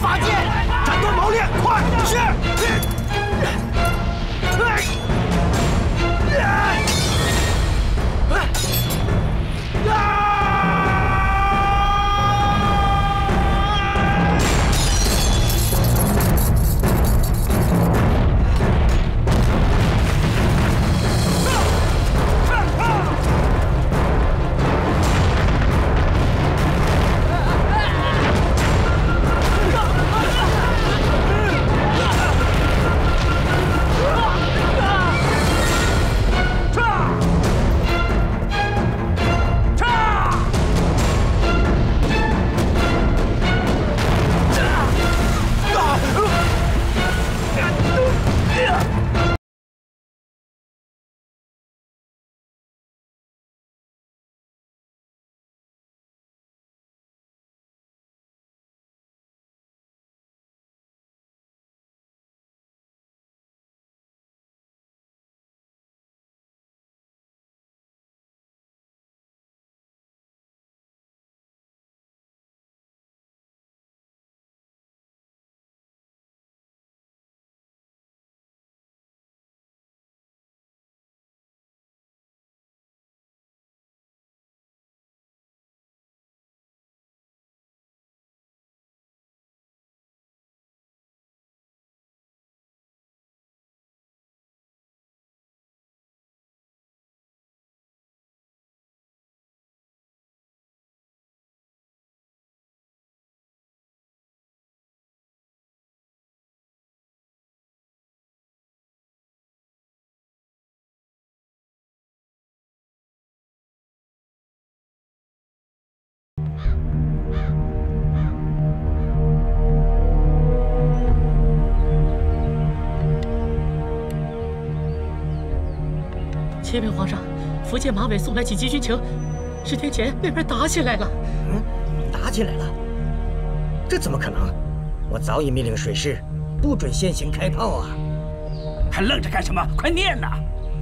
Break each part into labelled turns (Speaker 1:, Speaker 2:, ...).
Speaker 1: 法界，斩断毛链，快！是。
Speaker 2: 启禀皇上，福建马尾送来紧急军情，10天前那边打起来了。
Speaker 1: 打起来了？这怎么可能？我早已命令水师，不准先行开炮啊！
Speaker 3: 还愣着干什么？快念呐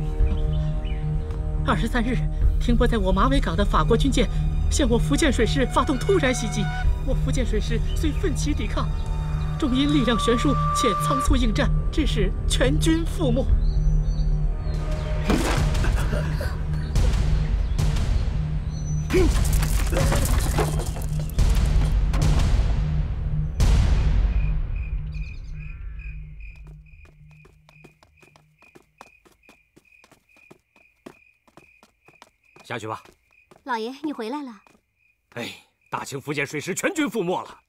Speaker 2: ！23日，停泊在我马尾港的法国军舰向我福建水师发动突然袭击，我福建水师虽奋起抵抗，终因力量悬殊且仓促应战，致使全军覆没。
Speaker 4: 下去吧。
Speaker 5: 老爷，你回来了。
Speaker 4: 哎，大清福建水师全军覆没了。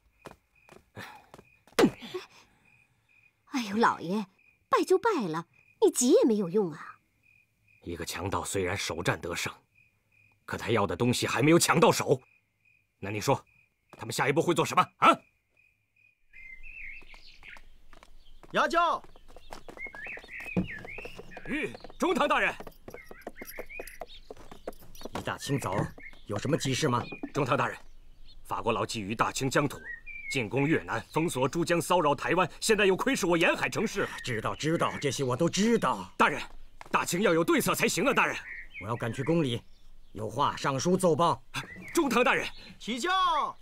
Speaker 5: 哎呦，老爷，败就败了，你急也没有用啊。
Speaker 4: 一个强盗虽然首战得胜，可他要的东西还没有抢到手。那你说，他们下一步会做什么啊？
Speaker 1: 牙教。
Speaker 4: 中堂大人。
Speaker 1: 一大清早有什么急事吗？
Speaker 4: 中堂大人，法国佬觊觎大清疆土，进攻越南，封锁珠江，骚扰台湾，现在又窥视我沿海城市。
Speaker 1: 知道，这些我都知道。
Speaker 4: 大人，大清要有对策才行啊！大人，
Speaker 1: 我要赶去宫里，有话上书奏报。
Speaker 4: 中堂大人，
Speaker 1: 起轿。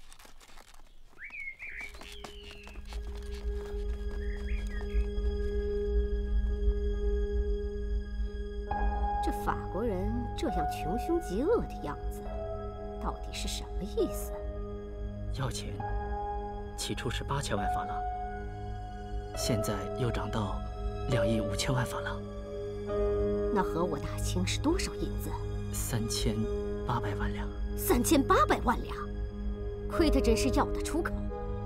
Speaker 5: 这法国人这样穷凶极恶的样子，到底是什么意思？
Speaker 2: 要钱，起初是8000万法郎，现在又涨到2亿5千万法郎。
Speaker 5: 那和我大清是多少银子
Speaker 2: ？3800万两。
Speaker 5: 3800万两，亏他真是要得出口。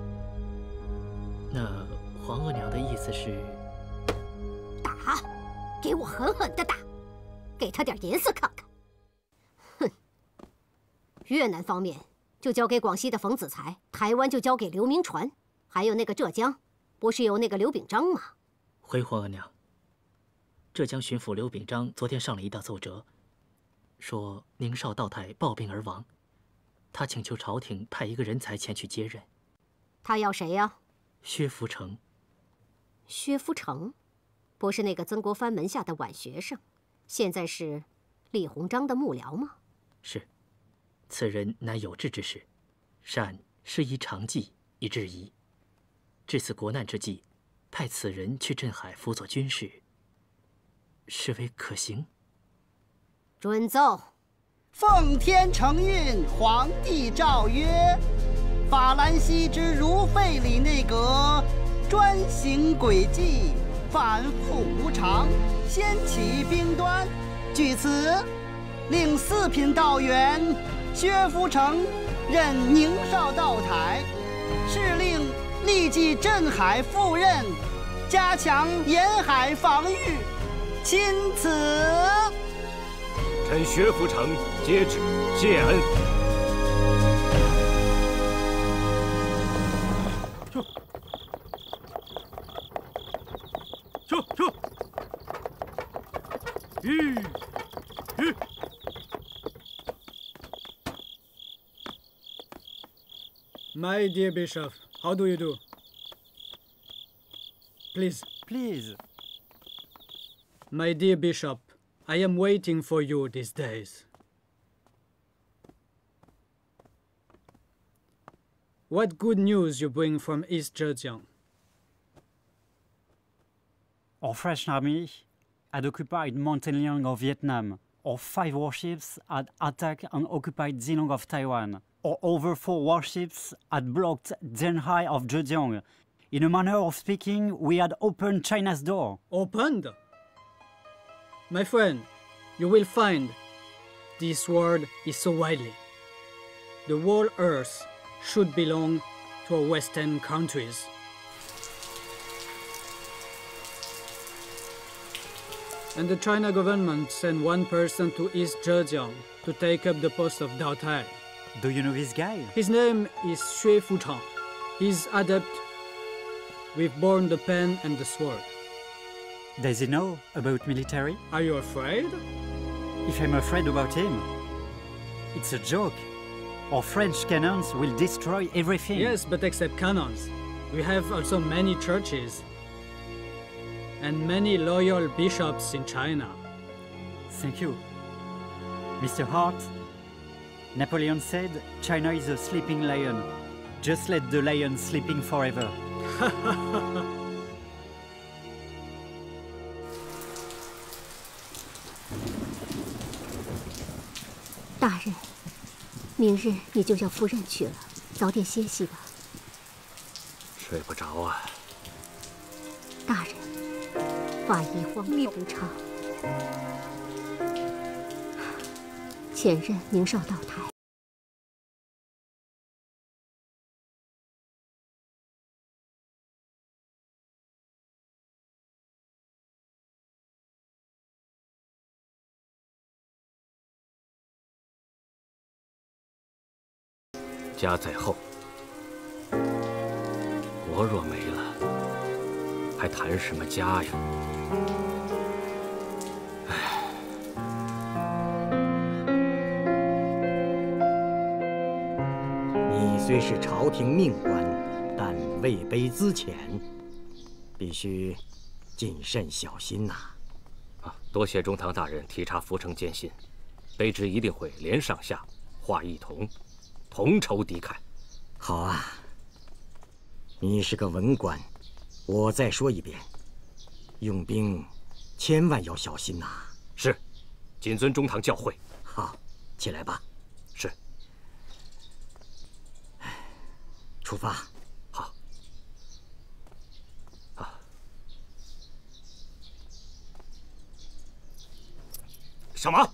Speaker 2: 那皇额娘的意思是？
Speaker 5: 打，给我狠狠的打！给他点颜色看看。哼，越南方面就交给广西的冯子材，台湾就交给刘铭传，还有那个浙江，不是由那个刘秉章吗？
Speaker 2: 回皇额娘，浙江巡抚刘秉章昨天上了一道奏折，说宁绍道台暴病而亡，他请求朝廷派一个人才前去接任。
Speaker 5: 他要谁呀？
Speaker 2: 薛福成。
Speaker 5: 薛福成，不是那个曾国藩门下的晚学生？现在是李鸿章的幕僚吗？
Speaker 2: 是，此人乃有志之士，善适宜长计以制夷。 至此国难之际，派此人去镇海辅佐军事，是为可行？
Speaker 5: 准奏。
Speaker 6: 奉天承运，皇帝诏曰：法兰西之如费里内阁专行诡计，反复无常，掀起兵端。据此，令四品道员薛福成任宁绍道台，是令立即镇海赴任，加强沿海防御。钦此。
Speaker 4: 臣薛福成接旨，谢恩。
Speaker 3: 去！
Speaker 7: My dear Bishop, how do you do? Please.
Speaker 6: Please.
Speaker 7: My dear Bishop, I am waiting for you these days. What good news you bring from East Zhejiang?
Speaker 8: Our French army had occupied Mountainliang of Vietnam. Our 5 warships had attacked and occupied Zilong of Taiwan. Our over 4 warships had blocked Zhenhai of Zhejiang. In a manner of speaking, we had opened China's door.
Speaker 7: Opened? My friend, you will find this world is so widely. The whole earth should belong to our Western countries. And the China government sent one person to East Zhejiang to take up the post of Dao Tai.
Speaker 8: Do you know this guy?
Speaker 7: His name is Xue Fuchang. He's adept. We've borne the pen and the sword.
Speaker 8: Does he know about military?
Speaker 7: Are you afraid?
Speaker 8: If I'm afraid about him, it's a joke. Our French cannons will destroy everything.
Speaker 7: Yes, but except cannons. We have also many churches and many loyal bishops in China.
Speaker 8: Thank you. Mr. Hart, Napoleon said, China is a sleeping lion. Just let the lion sleeping forever.
Speaker 5: 大人，明日你就要赴任去了，早点歇息吧。
Speaker 4: 睡不着啊。
Speaker 5: 大人，法医荒历无常，前任宁绍道台。
Speaker 4: 家在后，国若没了，还谈什么家呀？唉，
Speaker 1: 你虽是朝廷命官，但位卑资浅，必须谨慎小心呐。
Speaker 4: 多谢中堂大人体察福成艰辛，卑职一定会连上下话一同。 同仇敌忾，
Speaker 1: 好啊！你是个文官，我再说一遍，用兵千万要小心呐。
Speaker 4: 是，谨遵中堂教诲。
Speaker 1: 好，起来吧。
Speaker 4: 是。
Speaker 1: 出发。
Speaker 4: 好。啊。什么？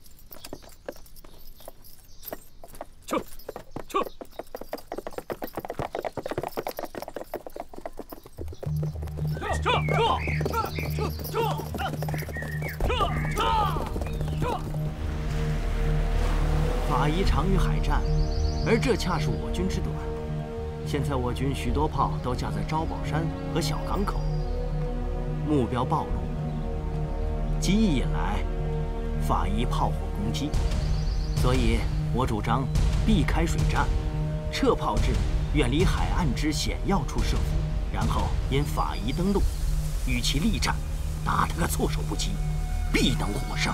Speaker 9: 法医长于海战，而这恰是我军之短。现在我军许多炮都架在招宝山和小港口，目标暴露，极易引来法医炮火攻击。所以我主张避开水战，撤炮至远离海岸之险要处设伏，然后引法医登陆，与其力战，打他个措手不及，必能获胜。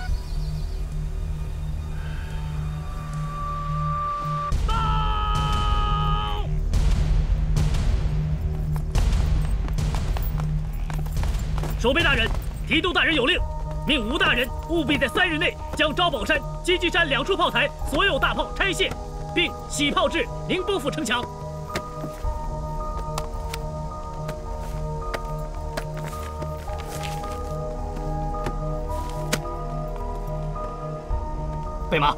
Speaker 2: 守备大人，提督大人有令，命吴大人务必在3日内将招宝山、金鸡山2处炮台所有大炮拆卸，并洗炮至宁波府城墙。
Speaker 4: 备马。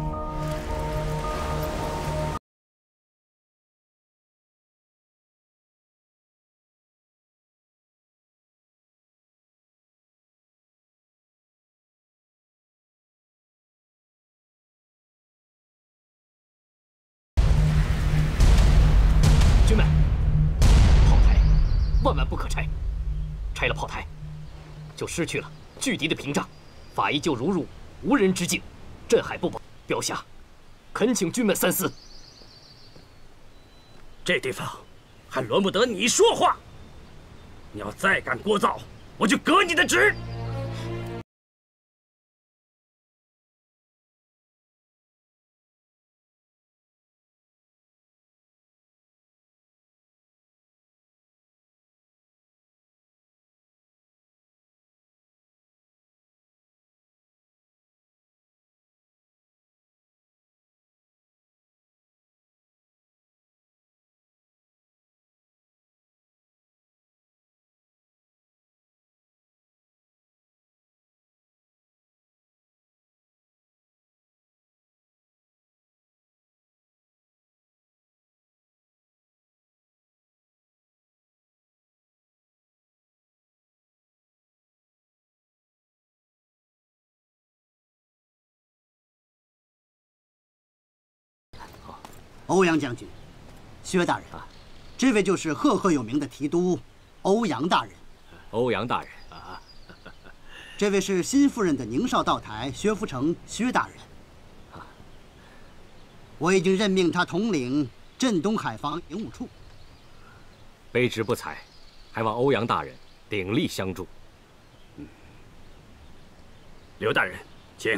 Speaker 4: 军们，炮台万万不可拆，拆了炮台，就失去了拒敌的屏障，法医就如入无人之境，镇海不保。标下，恳请军们三思。
Speaker 3: 这地方还轮不得你说话，你要再敢聒噪，我就革你的职。
Speaker 6: 欧阳将军，薛大人，这位就是赫赫有名的提督欧阳大人。
Speaker 4: 欧阳大人啊，
Speaker 6: 这位是新赴任的宁绍道台薛福成薛大人。我已经任命他统领镇东海防营务处。
Speaker 4: 卑职不才，还望欧阳大人鼎力相助。
Speaker 3: 刘大人，请。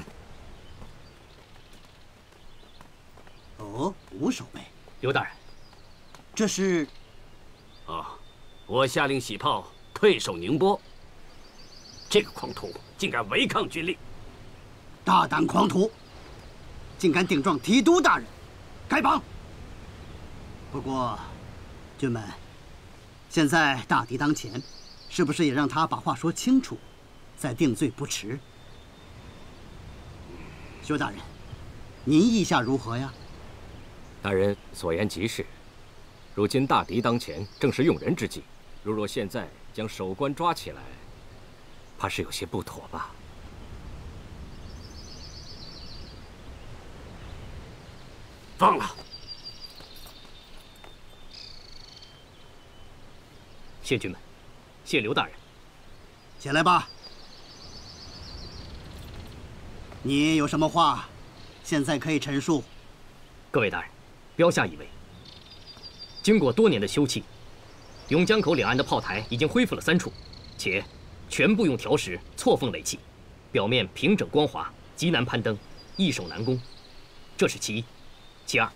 Speaker 6: 哦，吴守备。
Speaker 4: 刘大人，
Speaker 6: 这是……
Speaker 3: 我下令洗炮，退守宁波。这个狂徒竟敢违抗军令，
Speaker 6: 大胆狂徒，竟敢顶撞提督大人，该绑。不过，军们，现在大敌当前，是不是也让他把话说清楚，再定罪不迟？薛大人，您意下如何呀？
Speaker 4: 大人所言极是，如今大敌当前，正是用人之际。若现在将守官抓起来，怕是有些不妥吧？
Speaker 3: 放了。
Speaker 4: 谢军们，谢刘大人。
Speaker 6: 起来吧。你有什么话，现在可以陈述。
Speaker 4: 各位大人，标下以为，经过多年的修葺，永江口两岸的炮台已经恢复了3处，且全部用条石错缝垒砌，表面平整光滑，极难攀登，易守难攻。这是其一。其二，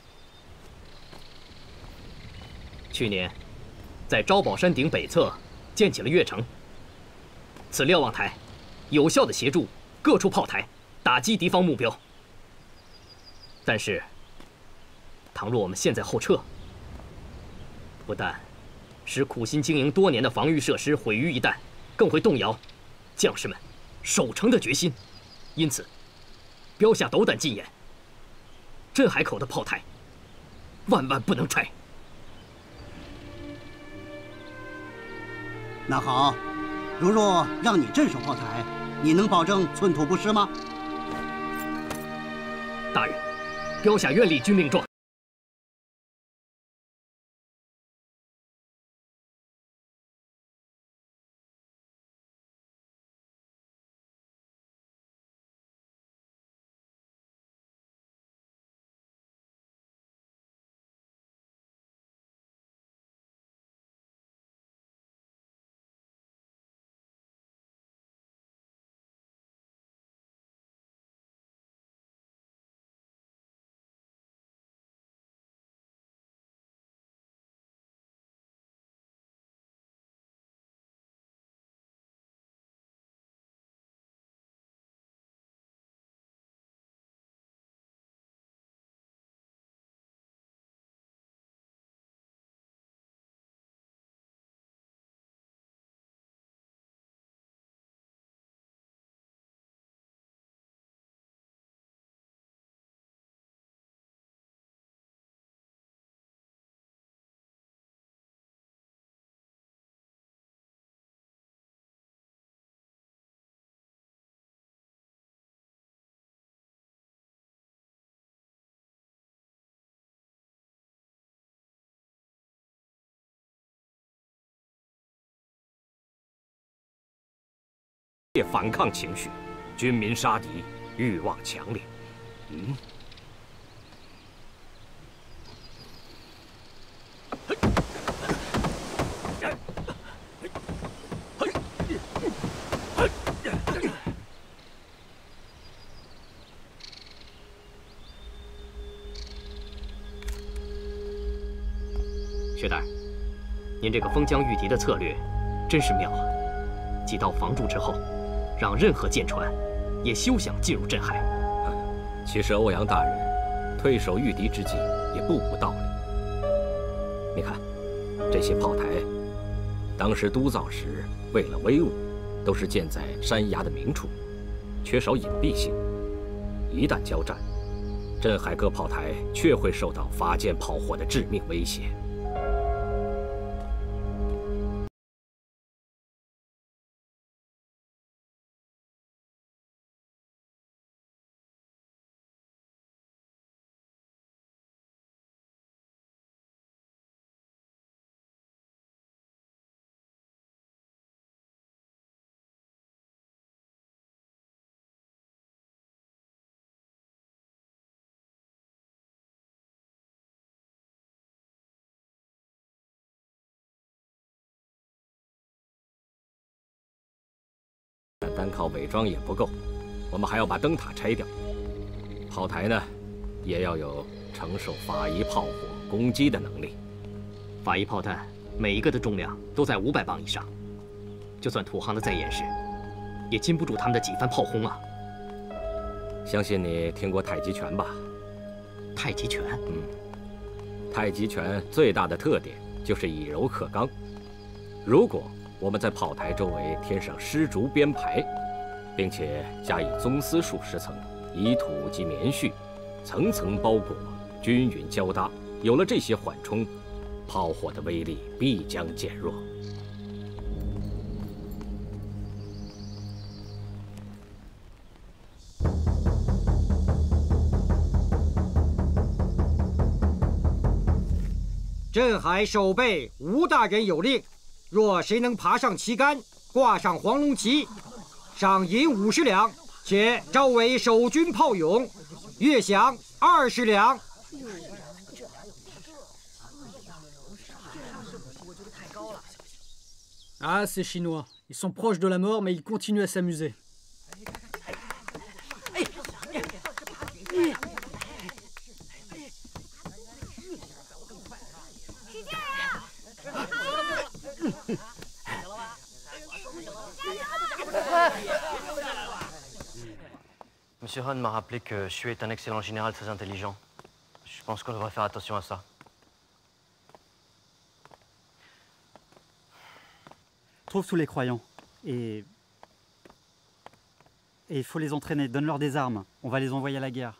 Speaker 4: 去年在招宝山顶北侧建起了月城，此瞭望台有效地协助各处炮台打击敌方目标。但是，倘若我们现在后撤，不但使苦心经营多年的防御设施毁于一旦，更会动摇将士们守城的决心。因此，标下斗胆进言，镇海口的炮台万万不能拆。
Speaker 6: 那好，如若让你镇守炮台，你能保证寸土不失吗？
Speaker 4: 大人，标下愿立军令状。
Speaker 10: 反抗情绪，军民杀敌，欲望强烈。
Speaker 4: 薛大人，您这个封疆御敌的策略真是妙啊！几道防住之后，让任何舰船也休想进入镇海。
Speaker 10: 其实欧阳大人退守御敌之计也不无道理。你看，这些炮台，当时督造时为了威武，都是建在山崖的明处，缺少隐蔽性。一旦交战，镇海各炮台确会受到法舰炮火的致命威胁。单靠伪装也不够，我们还要把灯塔拆掉。炮台呢，也要有承受法夷炮火攻击的能力。
Speaker 4: 法夷炮弹每一个的重量都在500磅以上，就算土航的再严实，也禁不住他们的几番炮轰啊！
Speaker 10: 相信你听过太极拳吧？
Speaker 4: 太极拳？
Speaker 10: 太极拳最大的特点就是以柔克刚。如果我们在炮台周围添上丝竹编排，并且加以宗丝数10层，以土及棉絮层层包裹，均匀交搭。有了这些缓冲，炮火的威力必将减弱。
Speaker 11: 镇海守备，吴大人有令。若谁能爬上旗杆，挂上黄龙旗，赏银50两，且招为守军炮勇，月饷20两。
Speaker 7: Ah, ces Chinois. Ils sont proches de la mort, mais ils continuent à s'amuser.
Speaker 9: Monsieur Han m'a rappelé que Xue est un excellent général très intelligent. Je pense qu'on devrait faire attention à ça.
Speaker 8: Trouve tous les croyants. Et il faut les entraîner. Donne-leur des armes. On va les envoyer à la guerre.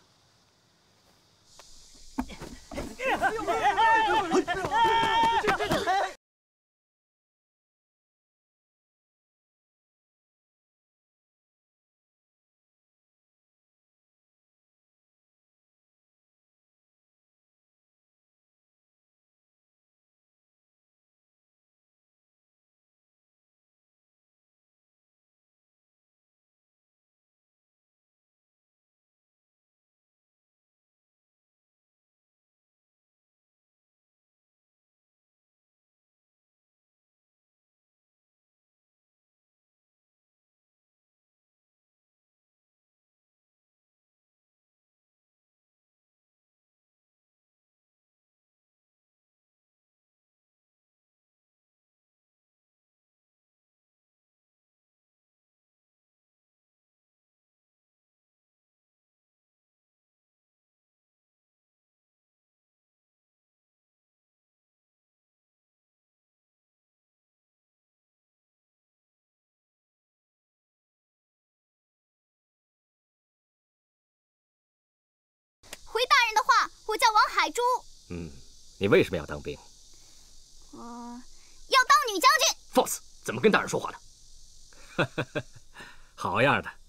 Speaker 12: 海珠。
Speaker 10: 你为什么要当兵？
Speaker 12: 要当女将军。
Speaker 4: Fox， 怎么跟大人说话呢？
Speaker 10: 好样的，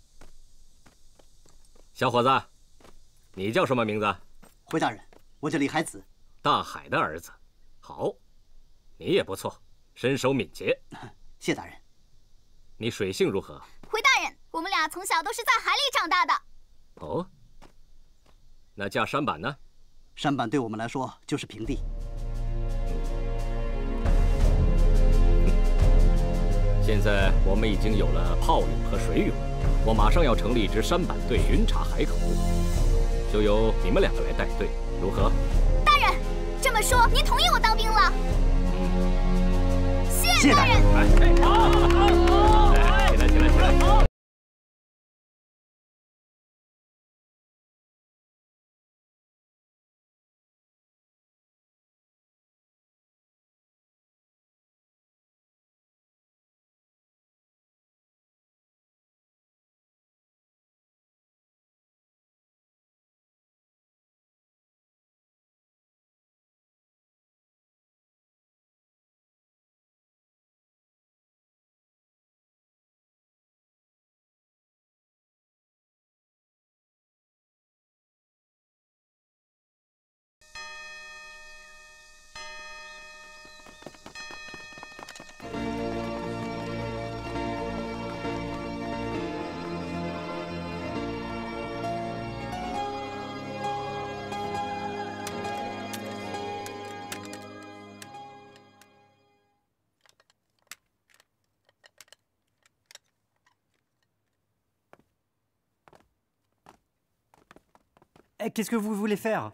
Speaker 10: 小伙子，你叫什么名字？
Speaker 6: 回大人，我叫李海子。
Speaker 10: 大海的儿子，好，你也不错，身手敏捷。
Speaker 6: 谢大人。
Speaker 10: 你水性如何？
Speaker 12: 回呀，从小都是在海里长大的。
Speaker 10: 哦，那架舢板呢？
Speaker 6: 舢板对我们来说就是平地。
Speaker 10: 现在我们已经有了炮勇和水勇，我马上要成立一支舢板队巡查海口，就由你们两个来带队，如何？
Speaker 12: 大人，这么说您同意我当兵了？谢大人。
Speaker 10: 起来，起来，起来！
Speaker 8: Eh, qu'est-ce que vous voulez faire?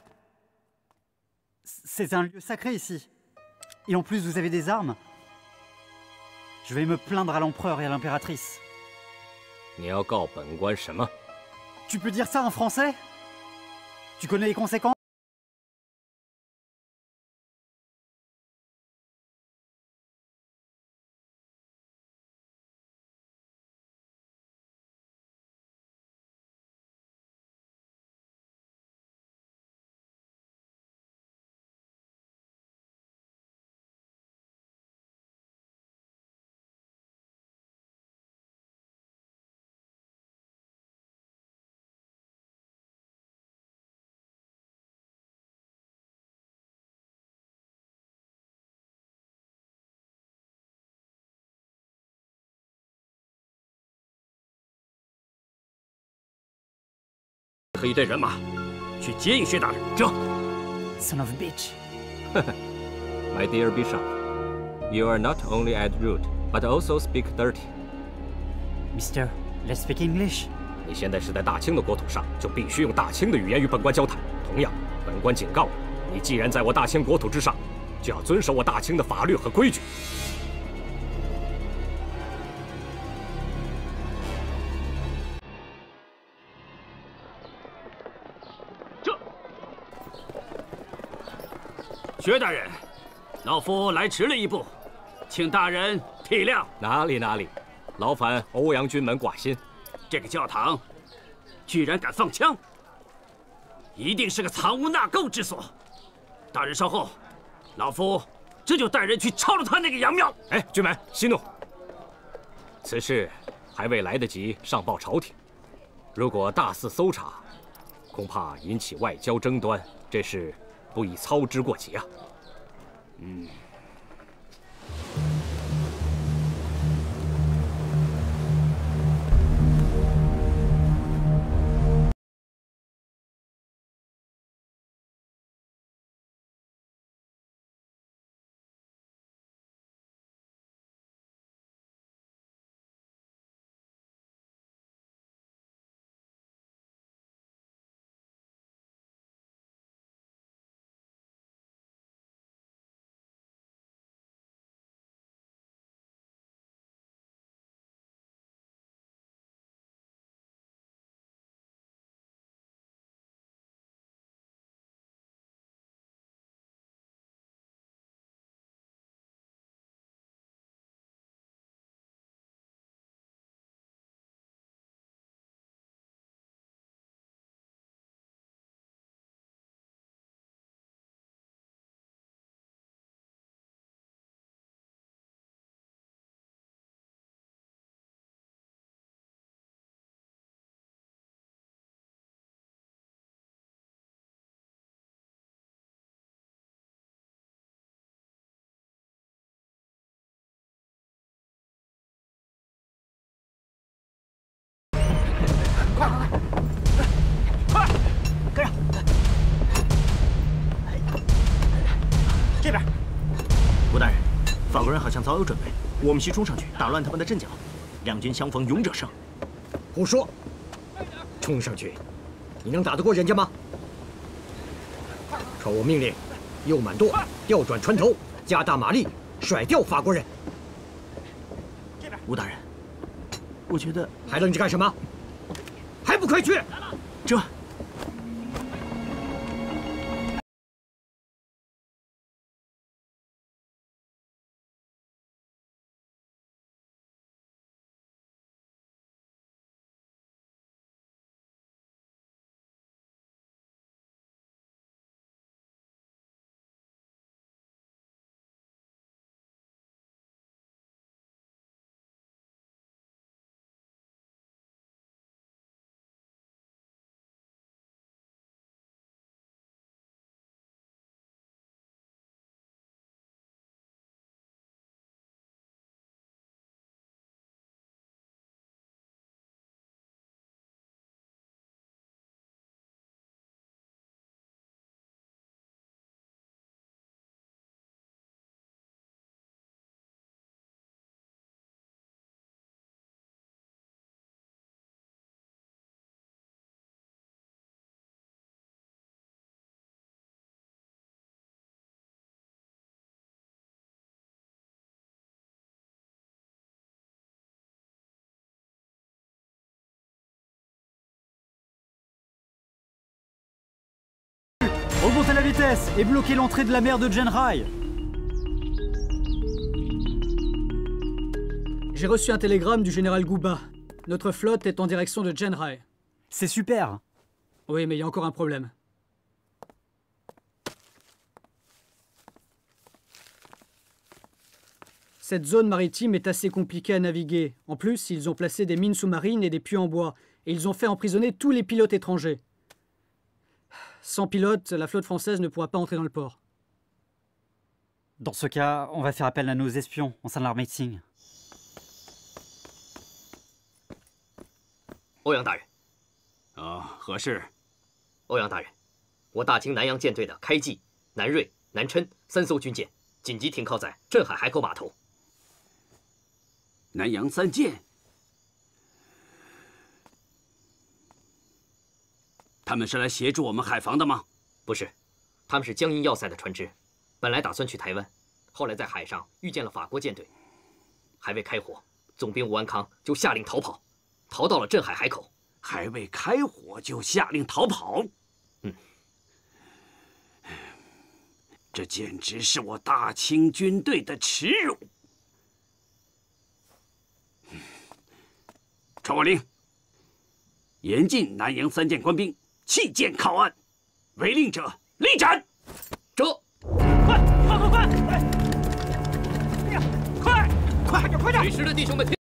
Speaker 8: C'est un lieu sacré ici. Et en plus, vous avez des armes. Je vais me plaindre à l'empereur et à l'impératrice.
Speaker 10: 你要告本官什么？
Speaker 8: Tu peux dire ça en français? Tu connais les conséquences?
Speaker 3: 和一队人马去接应薛大人。这
Speaker 8: Son of a bitch.
Speaker 10: My dear Bishop, you are not only act rude, but also speak dirty.
Speaker 8: Mister, let's speak English.
Speaker 10: 你现在是在大清的国土上，就必须用大清的语言与本官交谈。同样，本官警告你，你既然在我大清国土之上，就要遵守我大清的法律和规矩。
Speaker 3: 薛大人，老夫来迟了一步，请大人体谅。
Speaker 10: 哪里，劳烦欧阳军门挂心。
Speaker 3: 这个教堂居然敢放枪，一定是个藏污纳垢之所。大人稍后，老夫这就带人去抄了他那个洋庙。
Speaker 10: 哎，军门息怒，此事还未来得及上报朝廷。如果大肆搜查，恐怕引起外交争端，这事不宜操之过急啊。
Speaker 9: 人好像早有准备，我们需冲上去打乱他们的阵脚。两军相逢勇者胜。
Speaker 1: 胡说！冲上去，你能打得过人家吗？传我命令，右满舵，调转船头，加大马力，甩掉法国人。
Speaker 9: 吴大人，我觉得
Speaker 1: 还愣着干什么？还不快去！
Speaker 9: 这。
Speaker 8: Augmentez la vitesse et bloquez l'entrée de la mer de Genrai.
Speaker 7: J'ai reçu un télégramme du général Gouba. Notre flotte est en direction de Genrai.
Speaker 8: C'est super.
Speaker 7: Oui, mais il y a encore un problème. Cette zone maritime est assez compliquée à naviguer. En plus, ils ont placé des mines sous-marines et des puits en bois. Et ils ont fait emprisonner tous les pilotes étrangers. Sans pilote, la flotte française ne pourra pas entrer dans le port.
Speaker 8: Dans ce cas, on va faire appel à nos espions en sein de l'armée de Qing.
Speaker 4: 欧阳大人，
Speaker 3: 何事？
Speaker 4: 欧阳大人，我大清南洋舰队的开济、南瑞、南琛3艘军舰紧急停靠在镇海海口码头。
Speaker 3: 南洋3舰，他们是来协助我们海防的吗？
Speaker 4: 不是，他们是江阴要塞的船只，本来打算去台湾，后来在海上遇见了法国舰队，还未开火，总兵吴安康就下令逃跑，逃到了镇海海口。
Speaker 3: 还未开火就下令逃跑？这简直是我大清军队的耻辱！传我令，严禁南洋3舰官兵弃舰靠岸，违令者立斩。
Speaker 4: 这，
Speaker 3: 快！快点！
Speaker 4: 随时的弟兄们。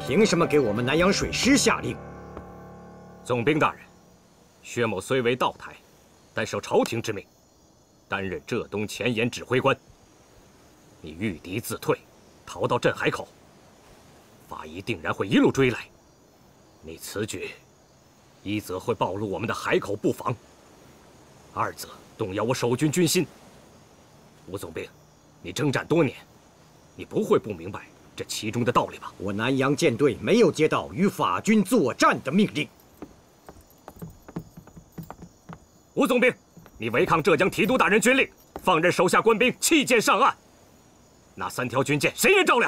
Speaker 1: 凭什么给我们南洋水师下令？
Speaker 10: 总兵大人，薛某虽为道台，但受朝廷之命，担任浙东前沿指挥官。你御敌自退，逃到镇海口，法医定然会一路追来。你此举，一则会暴露我们的海口布防，二则动摇我守军军心。吴总兵，你征战多年，你不会不明白这其中的道理吧？
Speaker 1: 我南洋舰队没有接到与法军作战的命令。
Speaker 10: 吴总兵，你违抗浙江提督大人军令，放任手下官兵弃舰上岸。那3条军舰谁人照料？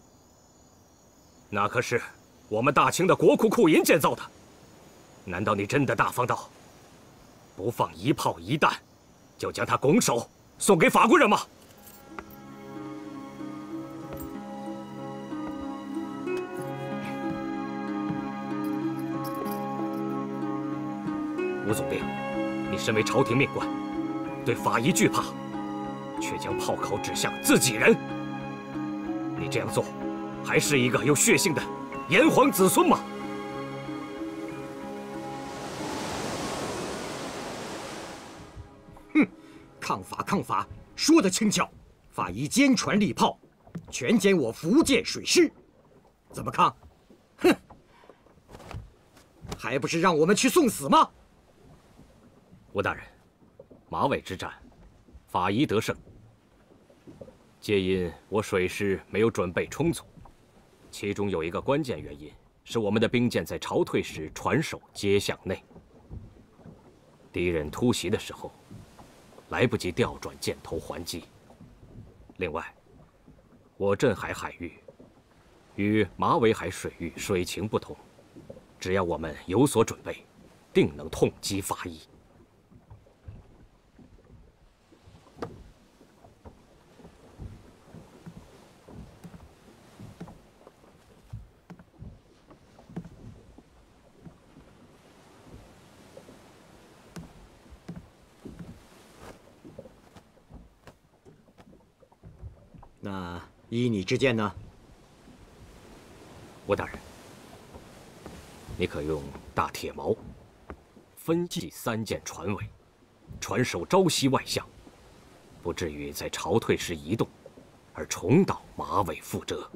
Speaker 10: 那可是我们大清的国库库银建造的，难道你真的大方到不放一炮一弹，就将它拱手送给法国人吗？吴总兵，你身为朝廷命官，对法医惧怕，却将炮口指向自己人，你这样做，还是一个有血性的炎黄子孙吗？
Speaker 1: 哼，抗法抗法，说得轻巧。法医坚船利炮，全歼我福建水师，怎么抗？哼，还不是让我们去送死吗？
Speaker 10: 吴大人，马尾之战，法医得胜，皆因我水师没有准备充足，其中有一个关键原因是我们的兵舰在潮退时船首接向内，敌人突袭的时候来不及调转箭头还击。另外，我镇海海域与马尾海水域水情不同，只要我们有所准备，定能痛击法医。
Speaker 1: 那依你之见呢？
Speaker 10: 吴大人，你可用大铁锚分系3件船尾，船首朝夕外向，不至于在潮退时移动，而重蹈马尾覆辙。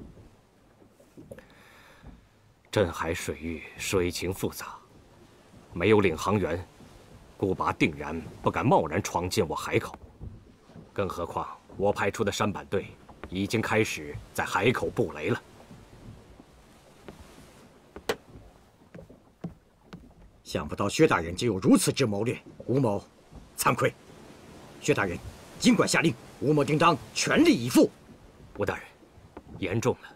Speaker 10: 镇海水域水情复杂，没有领航员，孤拔定然不敢贸然闯进我海口。更何况我派出的舢板队已经开始在海口布雷了。
Speaker 1: 想不到薛大人竟有如此之谋略，吴某惭愧。薛大人，尽管下令，吴某定当全力以赴。
Speaker 10: 吴大人，言重了。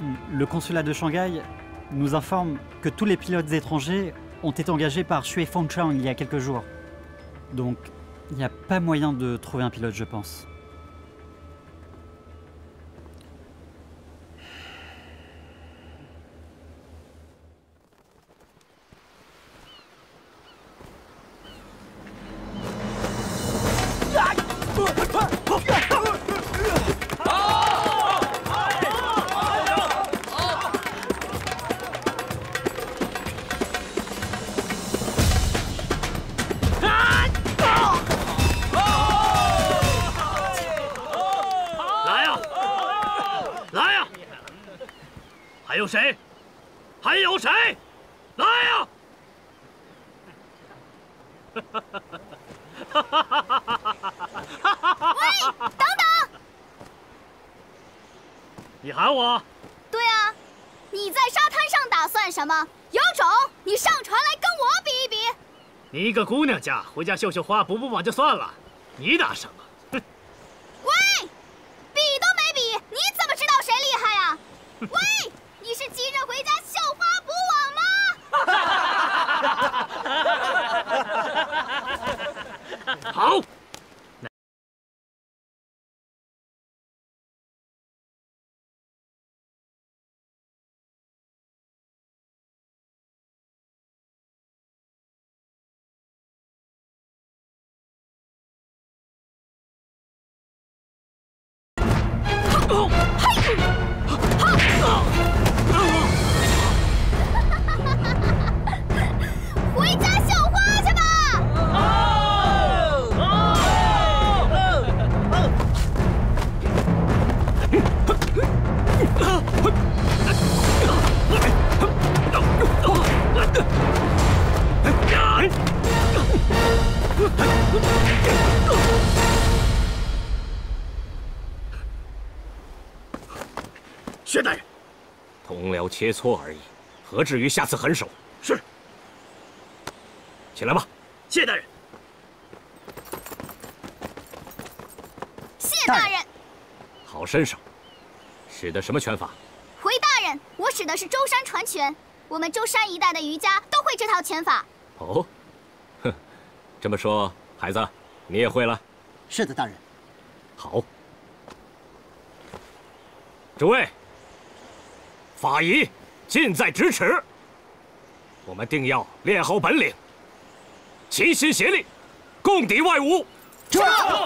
Speaker 8: le consulat de Shanghai nous informe que tous les pilotes étrangers ont été engagés par Xue Fengchang il y a quelques jours. Donc, il n'y a pas moyen de trouver un pilote, je pense.
Speaker 3: 还有谁？还有谁？来呀！
Speaker 12: 喂，等等！
Speaker 3: 你喊我？
Speaker 12: 对啊，你在沙滩上打算什么？有种，你上船来跟我比一比！
Speaker 3: 你一个姑娘家，回家绣绣花、补补网就算了，你打什么？哼！
Speaker 12: 喂，比都没比，你怎么知道谁厉害呀？喂！你是急着回家绣花补网吗？
Speaker 3: 好。
Speaker 12: 回家绣花去吧！
Speaker 3: 薛大人，
Speaker 10: 同僚切磋而已，何至于下此狠手？
Speaker 3: 是。
Speaker 10: 起来吧。
Speaker 3: 谢大人。
Speaker 12: 谢大人。
Speaker 10: 好身手，使的什么拳法？
Speaker 12: 回大人，我使的是舟山传拳，我们舟山一带的渔家都会这套拳法。
Speaker 10: 哦，哼，这么说，孩子，你也会了？
Speaker 6: 是的，大人。
Speaker 10: 好，诸位，法仪近在咫尺，我们定要练好本领，齐心协力，共抵外侮。
Speaker 6: 是。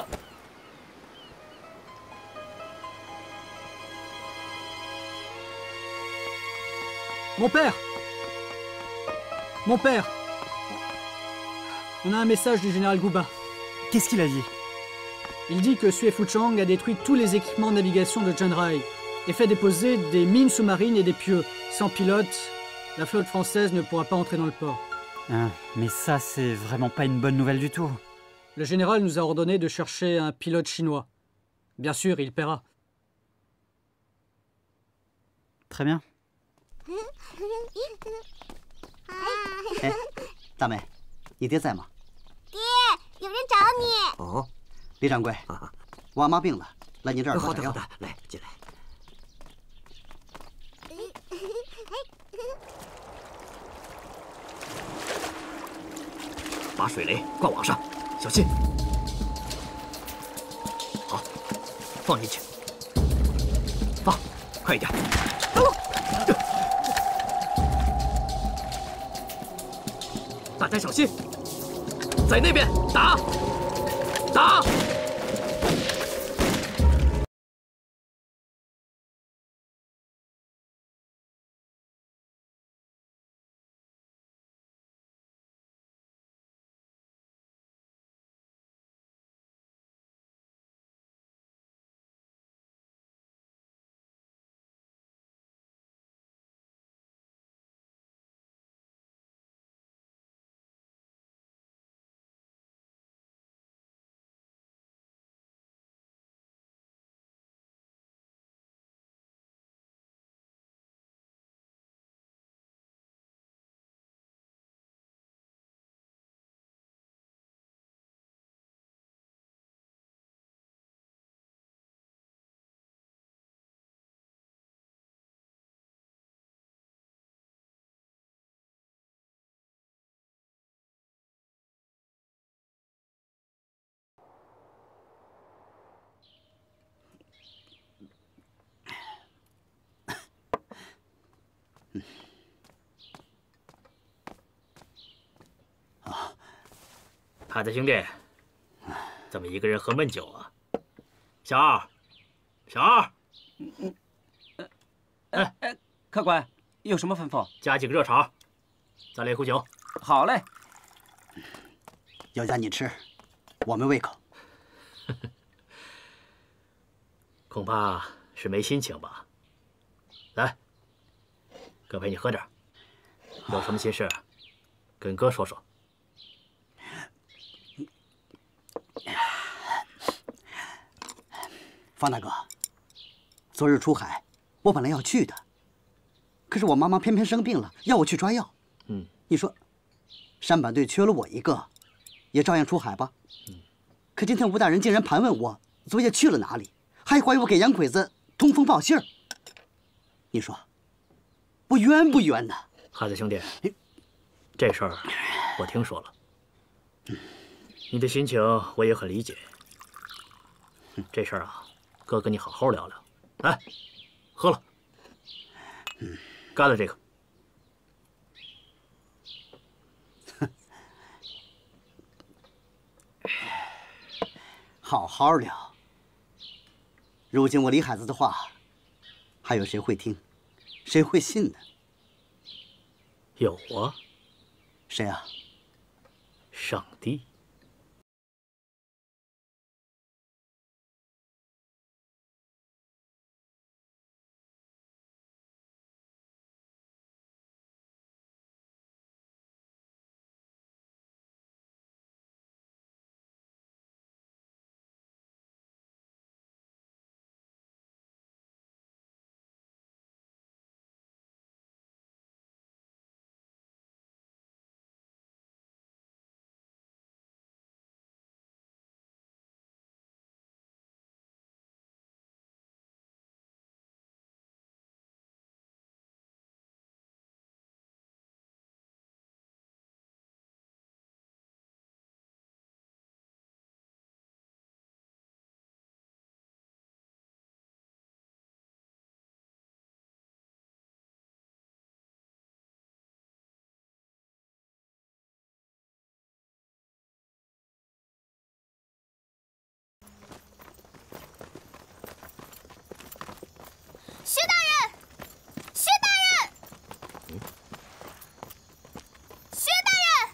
Speaker 7: Mon père! Mon père! On a un message du général Goubin.
Speaker 8: Qu'est-ce qu'il a dit?
Speaker 7: Il dit que Xue Fuchang a détruit tous les équipements de navigation de Zhenrai et fait déposer des mines sous-marines et des pieux. Sans pilote, la flotte française ne pourra pas entrer dans le port.
Speaker 8: Ah, mais ça, c'est vraiment pas une bonne nouvelle du tout.
Speaker 7: Le général nous a ordonné de chercher un pilote chinois. Bien sûr, il paiera.
Speaker 8: Très bien.
Speaker 6: 哎，大美，你爹在吗？
Speaker 12: 爹，有人找你。
Speaker 6: 哦，李掌柜，我妈病了，来您这儿
Speaker 1: 好的，
Speaker 6: 喝点药。
Speaker 1: 好的，来进来。
Speaker 3: 把水雷挂网上，小心。好，放进去。放，快一点。大家小心，在那边打，打！
Speaker 2: 海子兄弟，怎么一个人喝闷酒啊？小二，小二，
Speaker 13: 客官有什么吩咐？
Speaker 2: 加几个热炒，再来一壶酒。
Speaker 13: 好嘞。
Speaker 6: 姚家你吃，我没胃口。
Speaker 2: 恐怕是没心情吧？来，哥陪你喝点，有什么心事，跟哥说说。
Speaker 6: 方大哥，昨日出海，我本来要去的，可是我妈妈偏偏生病了，要我去抓药。你说，山板队缺了我一个，也照样出海吧？可今天吴大人竟然盘问我昨夜去了哪里，还怀疑我给杨鬼子通风报信儿。你说，我冤不冤呢？
Speaker 2: 海子兄弟，这事儿我听说了，你的心情我也很理解。这事儿啊，哥跟你好好聊聊。来，喝了，干了这个。
Speaker 6: 好好聊。如今我李海子的话，还有谁会听，谁会信呢？
Speaker 2: 有啊。
Speaker 6: 谁啊？
Speaker 2: 上帝。
Speaker 12: 薛大人，薛大人，薛大人，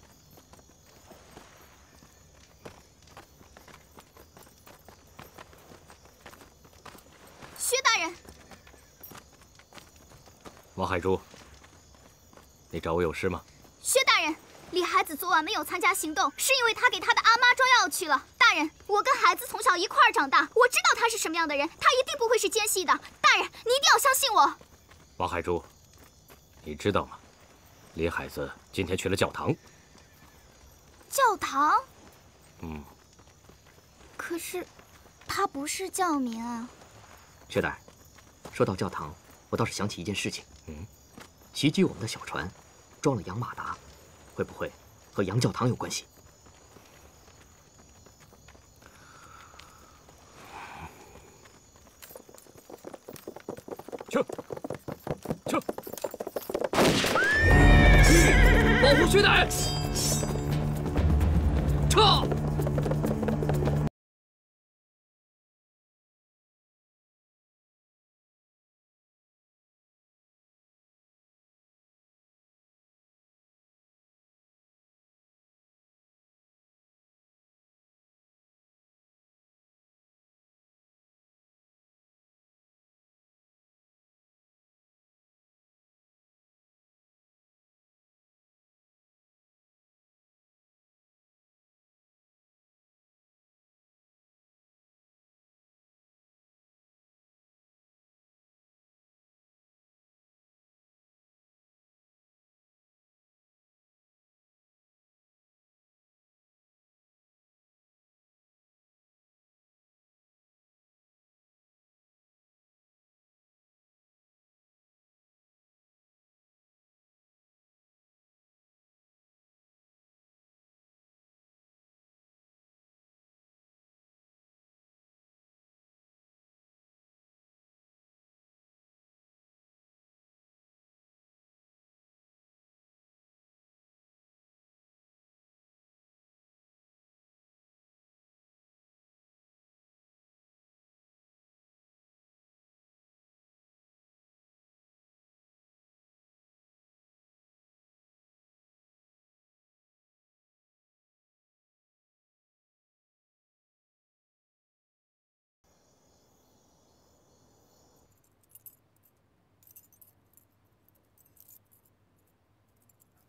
Speaker 12: 薛大人，
Speaker 10: 王海珠，你找我有事吗？
Speaker 12: 薛大人，李孩子昨晚没有参加行动，是因为他给他的阿妈装药去了。大人，我跟孩子从小一块儿长大，我知道他是什么样的人，他一定不会是奸细的。大人，你一定要相信我。
Speaker 10: 王海珠，你知道吗？李海子今天去了教堂。
Speaker 12: 教堂？
Speaker 14: 可是，他不是教民啊。
Speaker 4: 薛大人，说到教堂，我倒是想起一件事情。袭击我们的小船，装了洋马达，会不会和洋教堂有关系？
Speaker 10: 撤！撤！
Speaker 3: 保护薛大人！撤！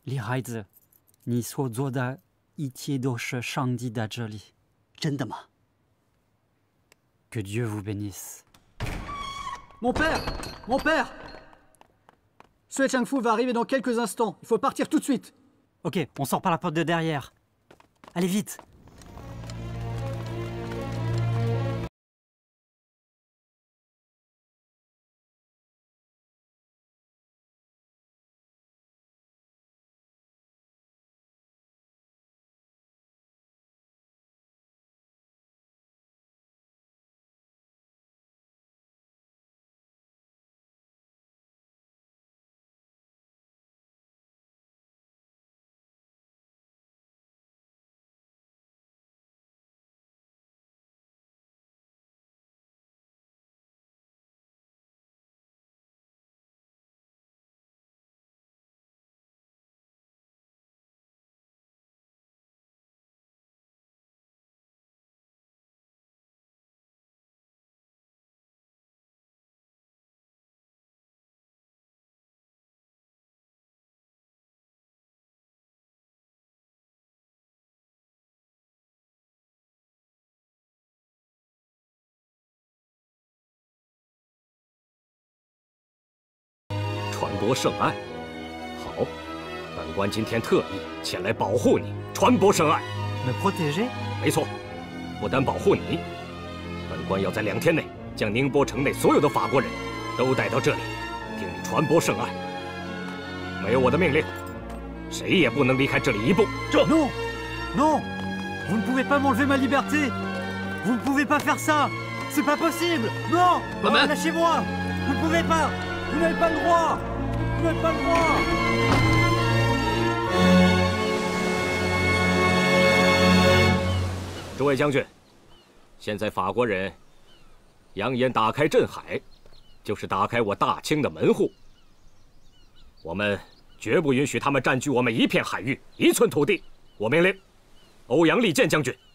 Speaker 8: 李孩子，你所做的一切都是上帝的旨意。
Speaker 6: 真的吗
Speaker 8: Que Dieu vous bénisse.
Speaker 7: Mon père! Mon père! Sui Changfu va arriver dans quelques instants. Il faut partir tout de suite.
Speaker 8: Ok, on sort par la porte de derrière. Allez vite.
Speaker 10: 传播圣爱，好，本官今天特意前来保护你，传播圣爱。
Speaker 8: Me protéger？
Speaker 10: 没错，不单保护你，本官要在2天内将宁波城内所有的法国人都带到这里，听你传播圣爱。没有我的命令，谁也不能离开这里一步。
Speaker 8: Non, non, vous ne pouvez pas m'enlever ma liberté. Vous ne pouvez pas faire ça. C'est pas possible. Non, lâchez-moi. Vous ne pouvez pas. Vous n'avez pas le droit. Vous n'avez pas le droit.
Speaker 10: 诸位将军，现在法国人扬言打开镇海，就是打开我大清的门户。我们绝不允许他们占据我们一片海域、1寸土地。我命令欧阳立健将军。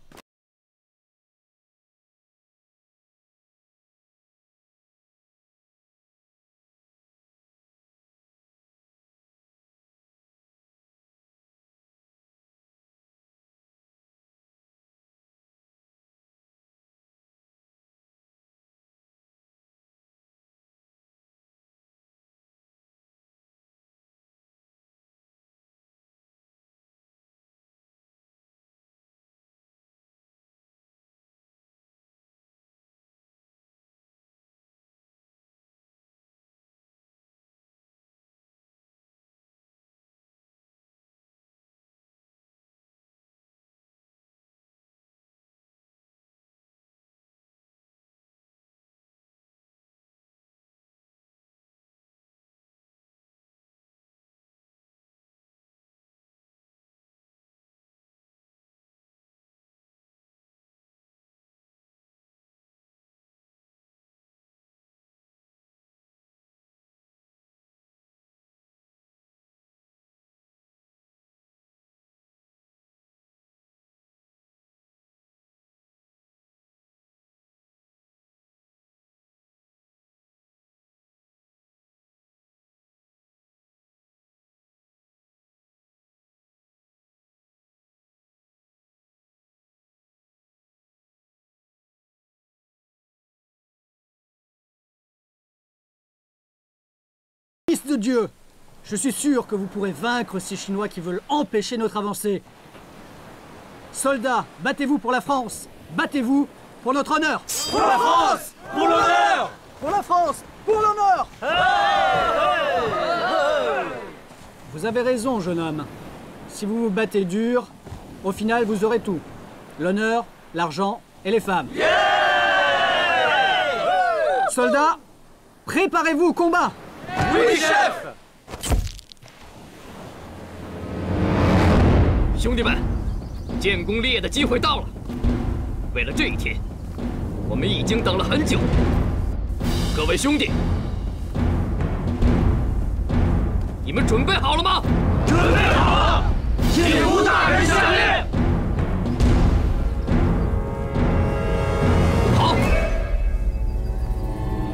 Speaker 7: Fils de Dieu, je suis sûr que vous pourrez vaincre ces Chinois qui veulent empêcher notre avancée. Soldats, battez-vous pour la France. Battez-vous pour notre honneur.
Speaker 15: Pour la France, pour l'honneur.
Speaker 7: Pour la France, pour l'honneur. Vous avez raison, jeune homme. Si vous vous battez dur, au final, vous aurez tout. L'honneur, l'argent et les femmes. Soldats, préparez-vous au combat.
Speaker 15: Oui, chef.
Speaker 4: 兄弟们，建功立业的机会到了。为了这一天，我们已经等了很久。各位兄弟，你们准备好了吗？
Speaker 15: 准备好了。请吴大人下令。
Speaker 4: 好，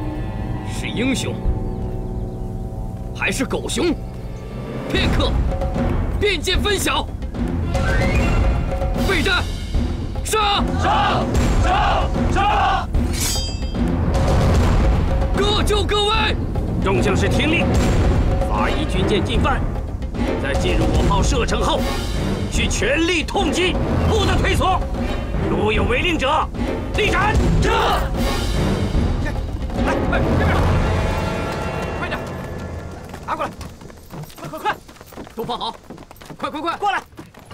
Speaker 4: 是英雄。 还是狗熊？片刻， 便见分晓。备战，杀！
Speaker 15: 杀！杀！杀！
Speaker 4: 各就各位。
Speaker 3: 众将士听令，法医军舰进犯，在进入我炮射程后，需全力痛击，不得退缩。如有违令者，立斩！
Speaker 15: 这。
Speaker 4: 来，这边，快点，拿过来，快，都放好，快，过来。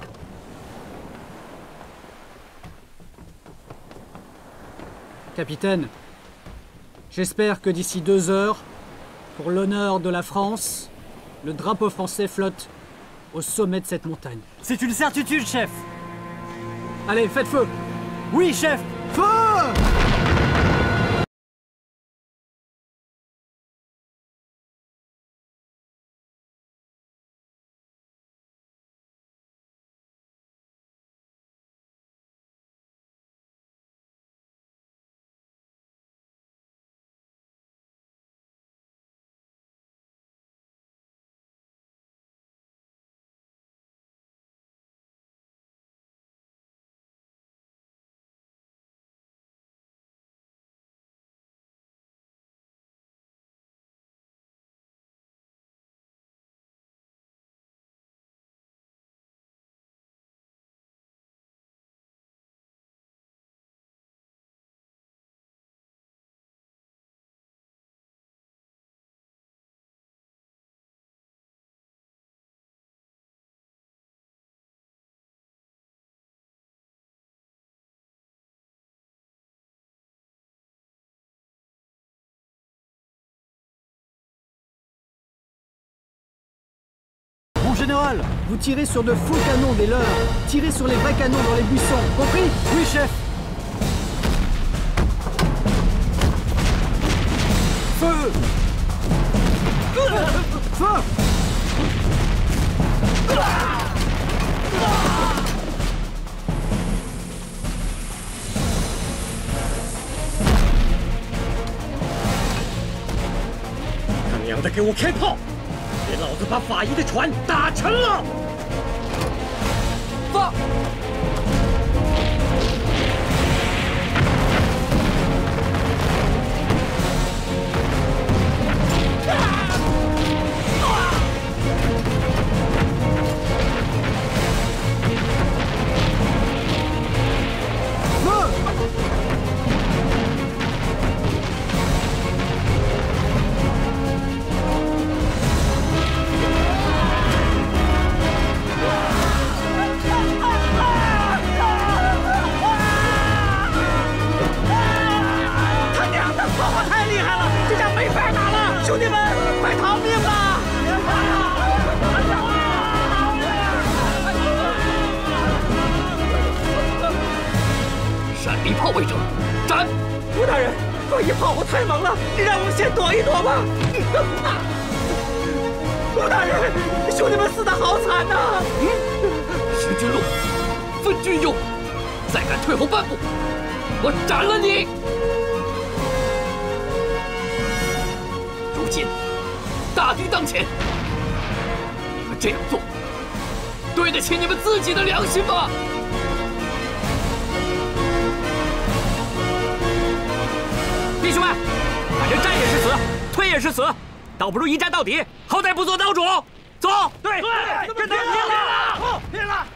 Speaker 7: Capitaine, j'espère que d'ici 2 heures, pour l'honneur de la France, le drapeau français flotte au sommet de cette montagne.
Speaker 8: C'est une certitude, chef.
Speaker 7: Allez, faites feu.
Speaker 8: Oui, chef.
Speaker 7: Feu! Mon général, vous tirez sur de faux canons des leurs. Tirez sur les vrais canons dans les buissons. Compris?
Speaker 8: Oui, chef.
Speaker 7: Feu! Feu!
Speaker 1: 他娘的，给我开炮！别老子把法医的船打沉了！
Speaker 4: 放！
Speaker 15: 兄弟们，快逃命吧！
Speaker 4: 闪离炮位者，斩！
Speaker 2: 吴大人，法医炮火太猛了，你让我们先躲一躲吧。吴大人，兄弟们死得好惨呐！
Speaker 4: 十军路，分军用，再敢退后半步，我斩了你！如今大敌当前，你们这样做，对得起你们自己的良心吗？
Speaker 3: 弟兄们，反正战也是死，退也是死，倒不如一战到底，好歹不做孬种。走！对，跟他拼了！
Speaker 15: 拼了！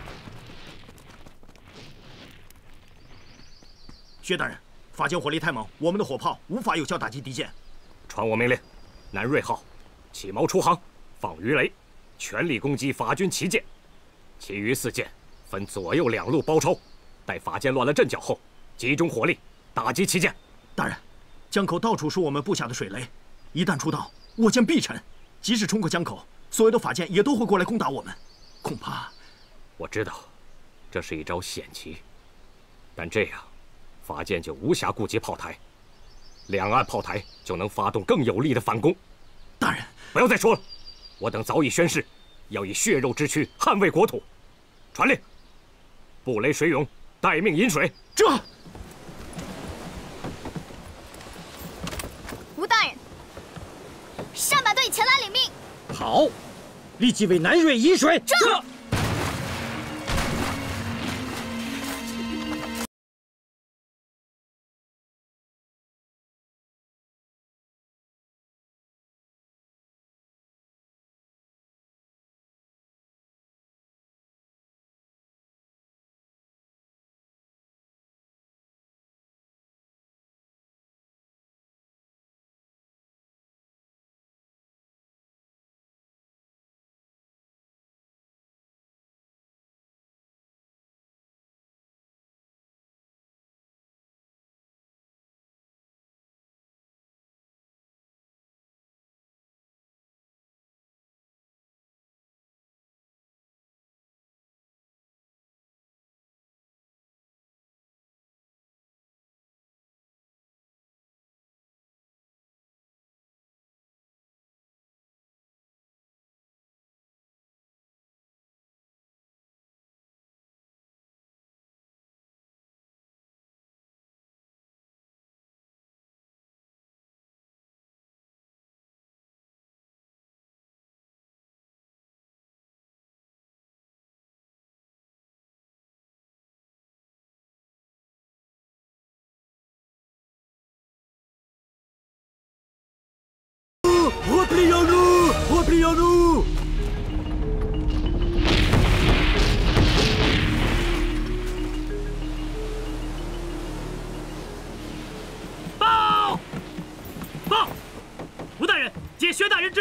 Speaker 16: 薛大人，法舰火力太猛，我们的火炮无法有效打击敌舰。
Speaker 10: 传我命令，南瑞号起锚出航，放鱼雷，全力攻击法军旗舰。其余4舰分左右2路包抄，待法舰乱了阵脚后，集中火力打击旗舰。
Speaker 16: 大人，江口到处是我们布下的水雷，一旦出道，我舰必沉。即使冲过江口，所有的法舰也都会过来攻打我们。恐怕……
Speaker 10: 我知道，这是一招险棋，但这样，法舰就无暇顾及炮台，两岸炮台就能发动更有力的反攻。
Speaker 16: 大人，
Speaker 10: 不要再说了，我等早已宣誓，要以血肉之躯捍卫国土。传令，布雷水勇待命饮水。
Speaker 16: 这。
Speaker 12: 吴大人，上马队前来领命。
Speaker 1: 好，立即为南瑞饮水。
Speaker 12: 这。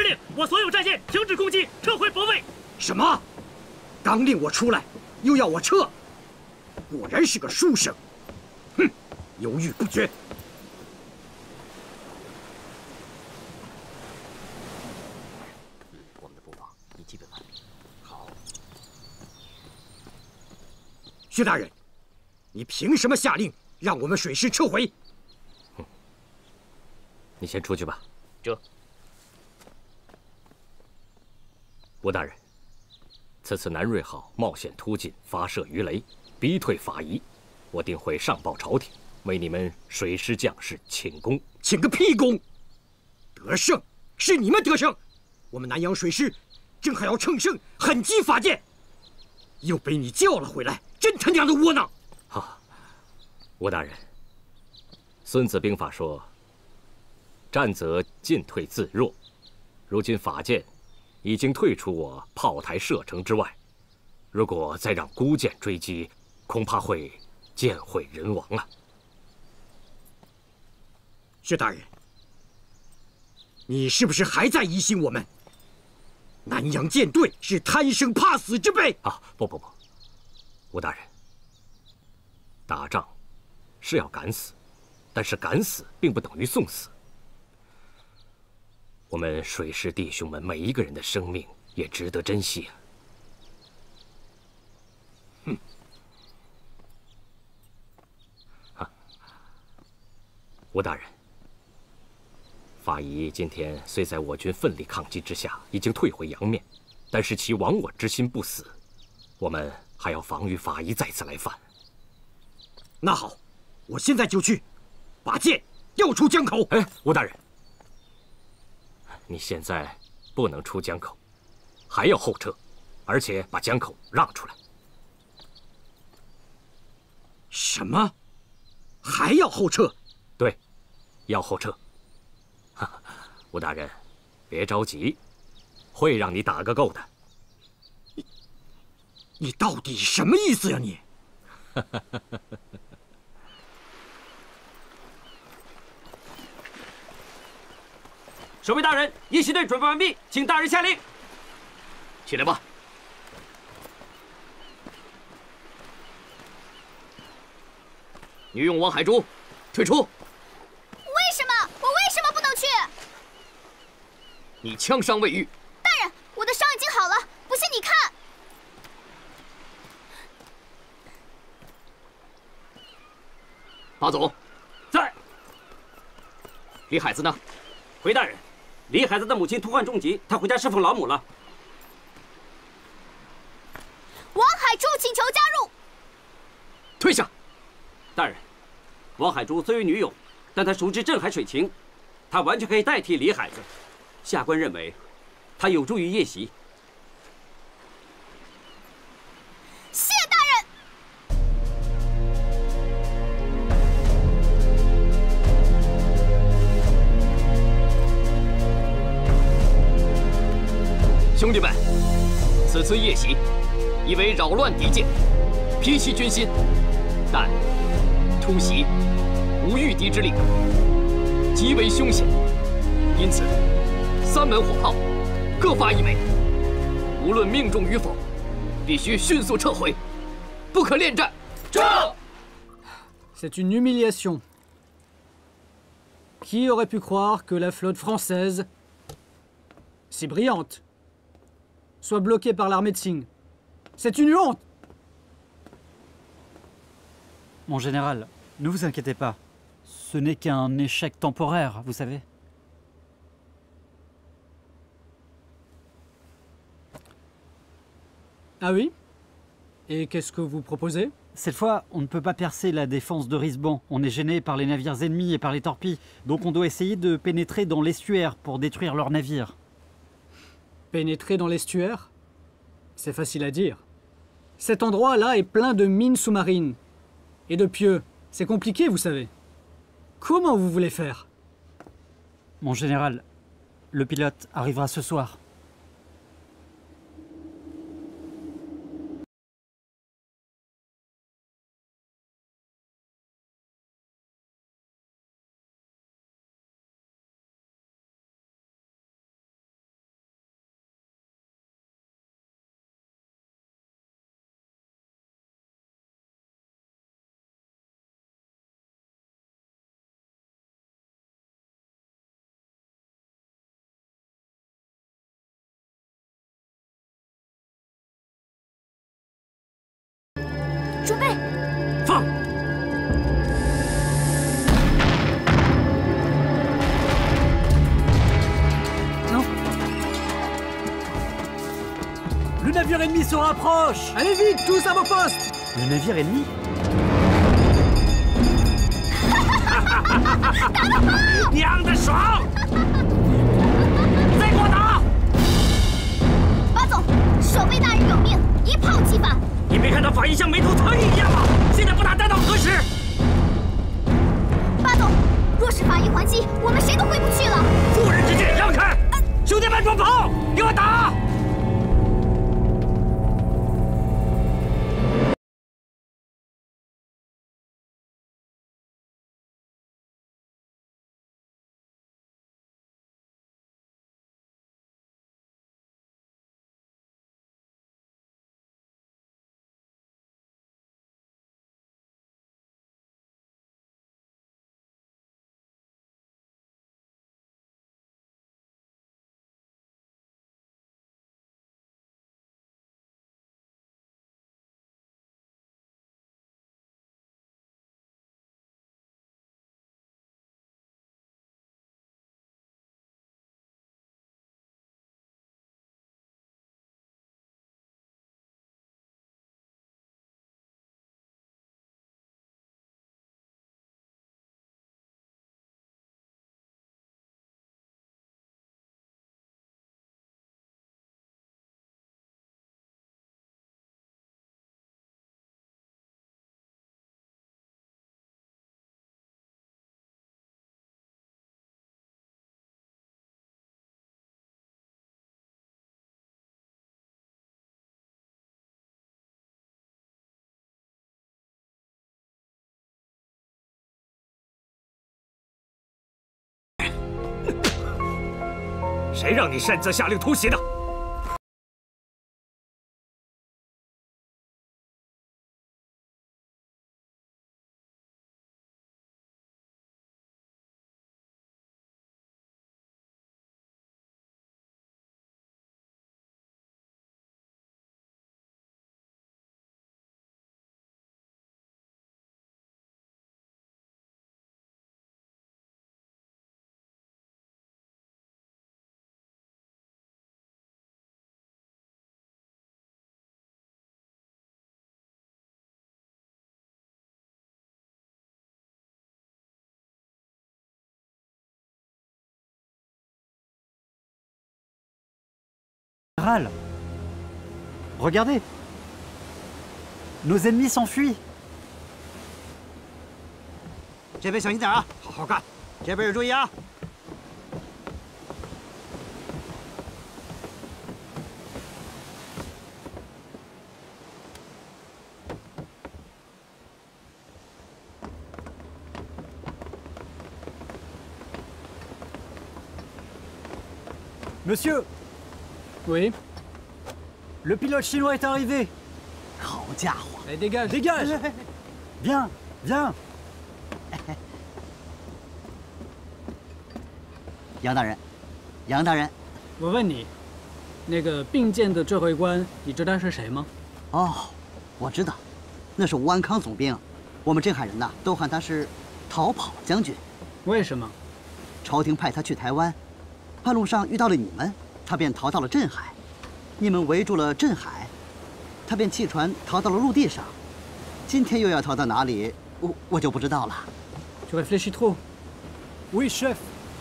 Speaker 3: 令我所有战舰停止攻击，撤回泊位。
Speaker 11: 什么？刚令我出来，又要我撤？果然是个书生。哼，犹豫不决。
Speaker 10: 我们的布防已基本完毕。好。
Speaker 11: 薛大人，你凭什么下令让我们水师撤回？
Speaker 10: 你先出去吧。
Speaker 4: 这。
Speaker 10: 吴大人，此次南瑞号冒险突进，发射鱼雷，逼退法夷，我定会上报朝廷，为你们水师将士请功。
Speaker 11: 请个屁功！得胜是你们得胜，我们南洋水师正好要乘胜狠击法舰，又被你叫了回来，真他娘的窝囊！
Speaker 10: 好，吴大人，《孙子兵法》说：“战则进退自若。”如今法舰已经退出我炮台射程之外，如果再让孤舰追击，恐怕会舰毁人亡了。
Speaker 11: 薛大人，你是不是还在疑心我们？南洋舰队是贪生怕死之辈
Speaker 10: 啊！不，吴大人，打仗是要敢死，但是敢死并不等于送死。我们水师弟兄们每一个人的生命也值得珍惜啊！吴大人，法夷今天虽在我军奋力抗击之下已经退回洋面，但是其亡我之心不死，我们还要防御法夷再次来犯。
Speaker 11: 那好，我现在就去，把舰调出江口。
Speaker 10: 哎，吴大人，你现在不能出江口，还要后撤，而且把江口让出来。
Speaker 11: 什么？还要后撤？
Speaker 10: 对，要后撤。吴大人，别着急，会让你打个够的。
Speaker 11: 你到底什么意思呀你？
Speaker 13: 守备大人，夜袭队准备完毕，请大人下令。
Speaker 4: 起来吧。女佣王海珠，退出。
Speaker 12: 为什么？我为什么不能去？
Speaker 4: 你枪伤未愈。
Speaker 12: 大人，我的伤已经好了，不信你看。
Speaker 4: 马总，
Speaker 13: 在。
Speaker 4: 李海子呢？
Speaker 13: 回大人，李海子的母亲突患重疾，他回家侍奉老母了。
Speaker 12: 王海珠请求加入。
Speaker 4: 退下。
Speaker 13: 大人，王海珠虽为女友，但她熟知镇海水情，她完全可以代替李海子。下官认为，她有助于夜袭。
Speaker 12: 谢大人。
Speaker 4: 兄弟们，此次夜袭，以为扰乱敌舰，疲其军心，但突袭无御敌之力，极为凶险。因此，3门火炮各发1枚，无论命中与否，必须迅速撤回，不可恋战。
Speaker 13: 这
Speaker 7: C'est une humiliation. Qui aurait pu croire que la flotte française, si brillante, soit bloquée par l'armée de Qing? C'est une honte!
Speaker 8: Mon général, ne vous inquiétez pas. Ce n'est qu'un échec temporaire, vous savez.
Speaker 7: Ah oui? Et qu'est-ce que vous proposez?
Speaker 8: Cette fois, on ne peut pas percer la défense de Risban. On est gêné par les navires ennemis et par les torpilles. Donc on doit essayer de pénétrer dans l'estuaire pour détruire leurs navires.
Speaker 7: Pénétrer dans l'estuaire? C'est facile à dire. Cet endroit-là est plein de mines sous-marines. Et de pieux. C'est compliqué, vous savez. Comment vous voulez faire?
Speaker 8: Mon général, le pilote arrivera ce soir.
Speaker 12: 准备，
Speaker 3: 放。
Speaker 8: Le navire ennemi se rapproche!
Speaker 7: Allez vite, tous à vos postes!
Speaker 8: Le navire ennemi?
Speaker 3: 娘的爽！再给我打！
Speaker 12: 八总，守备大人有命，一炮即反。
Speaker 3: 你没看到法医像没头苍蝇一样吗？现在不打，待到何时？
Speaker 12: 八总，若是法医还击，我们谁都回不去了。
Speaker 3: 妇人之见，让开！兄弟们，转炮，给我打！ 谁让你擅自下令突袭的？
Speaker 8: Regardez! Nos ennemis s'enfuient!
Speaker 6: 这边小心点啊，好好干。这边也注意啊。
Speaker 8: Monsieur!
Speaker 7: Oui?
Speaker 8: Le pilote chinois est arrivé!
Speaker 6: 好家伙！
Speaker 7: Allez, dégage!
Speaker 8: Dégage! Viens! Viens!
Speaker 6: 杨大人，杨大人，
Speaker 7: 我问你，那个并舰的指挥官，你知道是谁吗？
Speaker 6: 哦，我知道，那是吴安康总兵，我们镇海人呐都喊他是逃跑将军。
Speaker 7: 为什么？
Speaker 6: 朝廷派他去台湾，半路上遇到了你们，他便逃到了镇海。你们围住了镇海，他便弃船逃到了陆地上。今天又要逃到哪里，我就不知道了。
Speaker 7: Tu réfléchis trop.
Speaker 8: Oui, chef.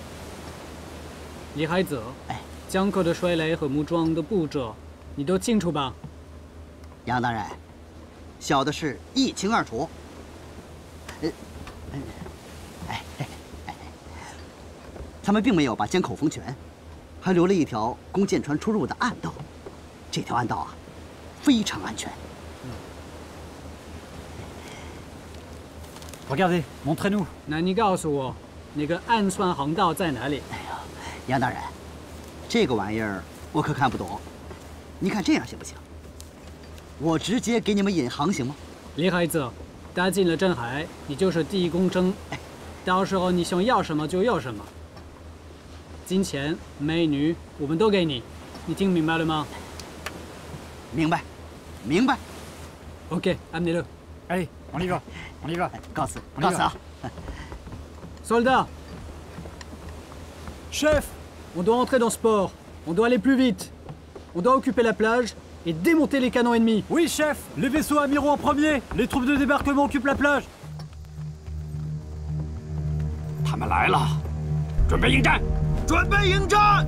Speaker 7: 李海泽，江口的水雷和木桩的布置，你都清楚吧？
Speaker 6: 杨大人，小的事一清二楚。他们并没有把江口封全，还留了一条供舰船出入的暗道。这条暗道啊，非常安全。
Speaker 8: Regardez, montrez-nous.
Speaker 7: 那你告诉我，那个暗算航道在哪里？
Speaker 6: 哎呀，杨大人，这个玩意儿我可看不懂。你看这样行不行？我直接给你们引航行吗？
Speaker 7: 李海泽，打进了镇海，你就是第一公争。到时候你想要什么就要什么。金钱、美女，我们都给你，你听明白了吗？
Speaker 6: 明白，明白。
Speaker 7: OK，amenez-le。
Speaker 8: Allez, on y va, on y va.
Speaker 6: 告辞啊。
Speaker 7: Soldats, chef, on doit entrer dans ce port. On doit aller plus vite. On doit occuper la plage et démonter les canons ennemis.
Speaker 8: Oui, chef. Les vaisseaux amiraux en premier. Les troupes de débarquement occupent la plage.
Speaker 3: 他们来了，准备迎战！
Speaker 16: 准备迎战！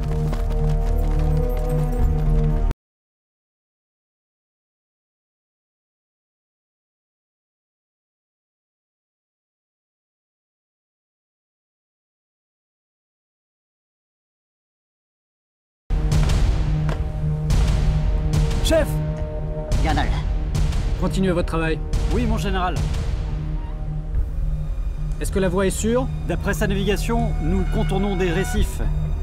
Speaker 7: Chef,
Speaker 6: 杨大人
Speaker 7: continuez votre travail.
Speaker 8: Oui, mon général.
Speaker 7: Est-ce que la voie est sûre?
Speaker 8: D'après sa navigation, nous contournons des récifs.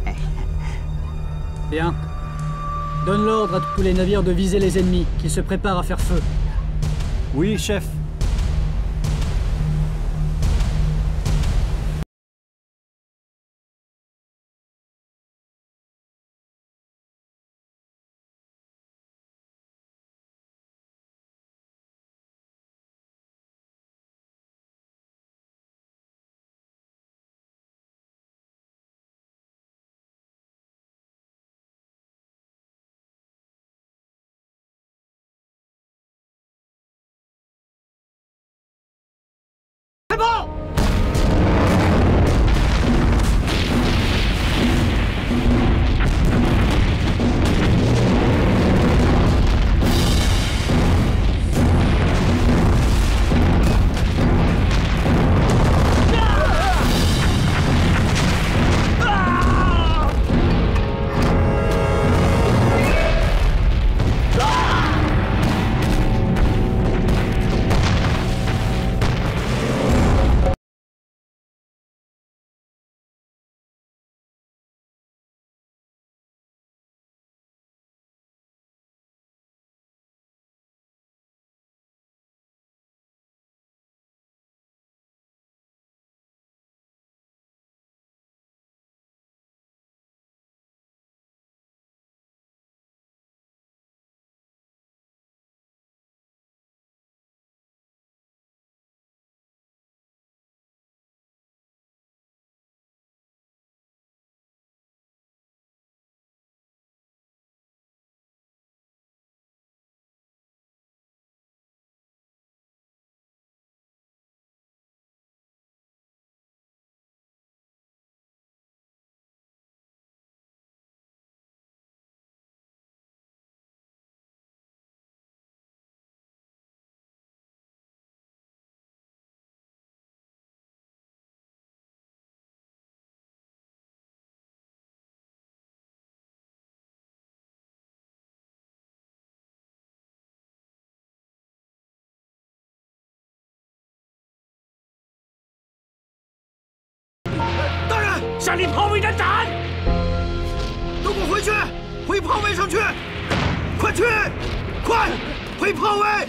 Speaker 7: Bien. Donne l'ordre à tous les navires de viser les ennemis, qui se préparent à faire feu.
Speaker 8: Oui, chef.
Speaker 16: 大人，
Speaker 3: 下令炮位战斩！
Speaker 16: 都给我回去，回炮位上去！快去，快，回炮位！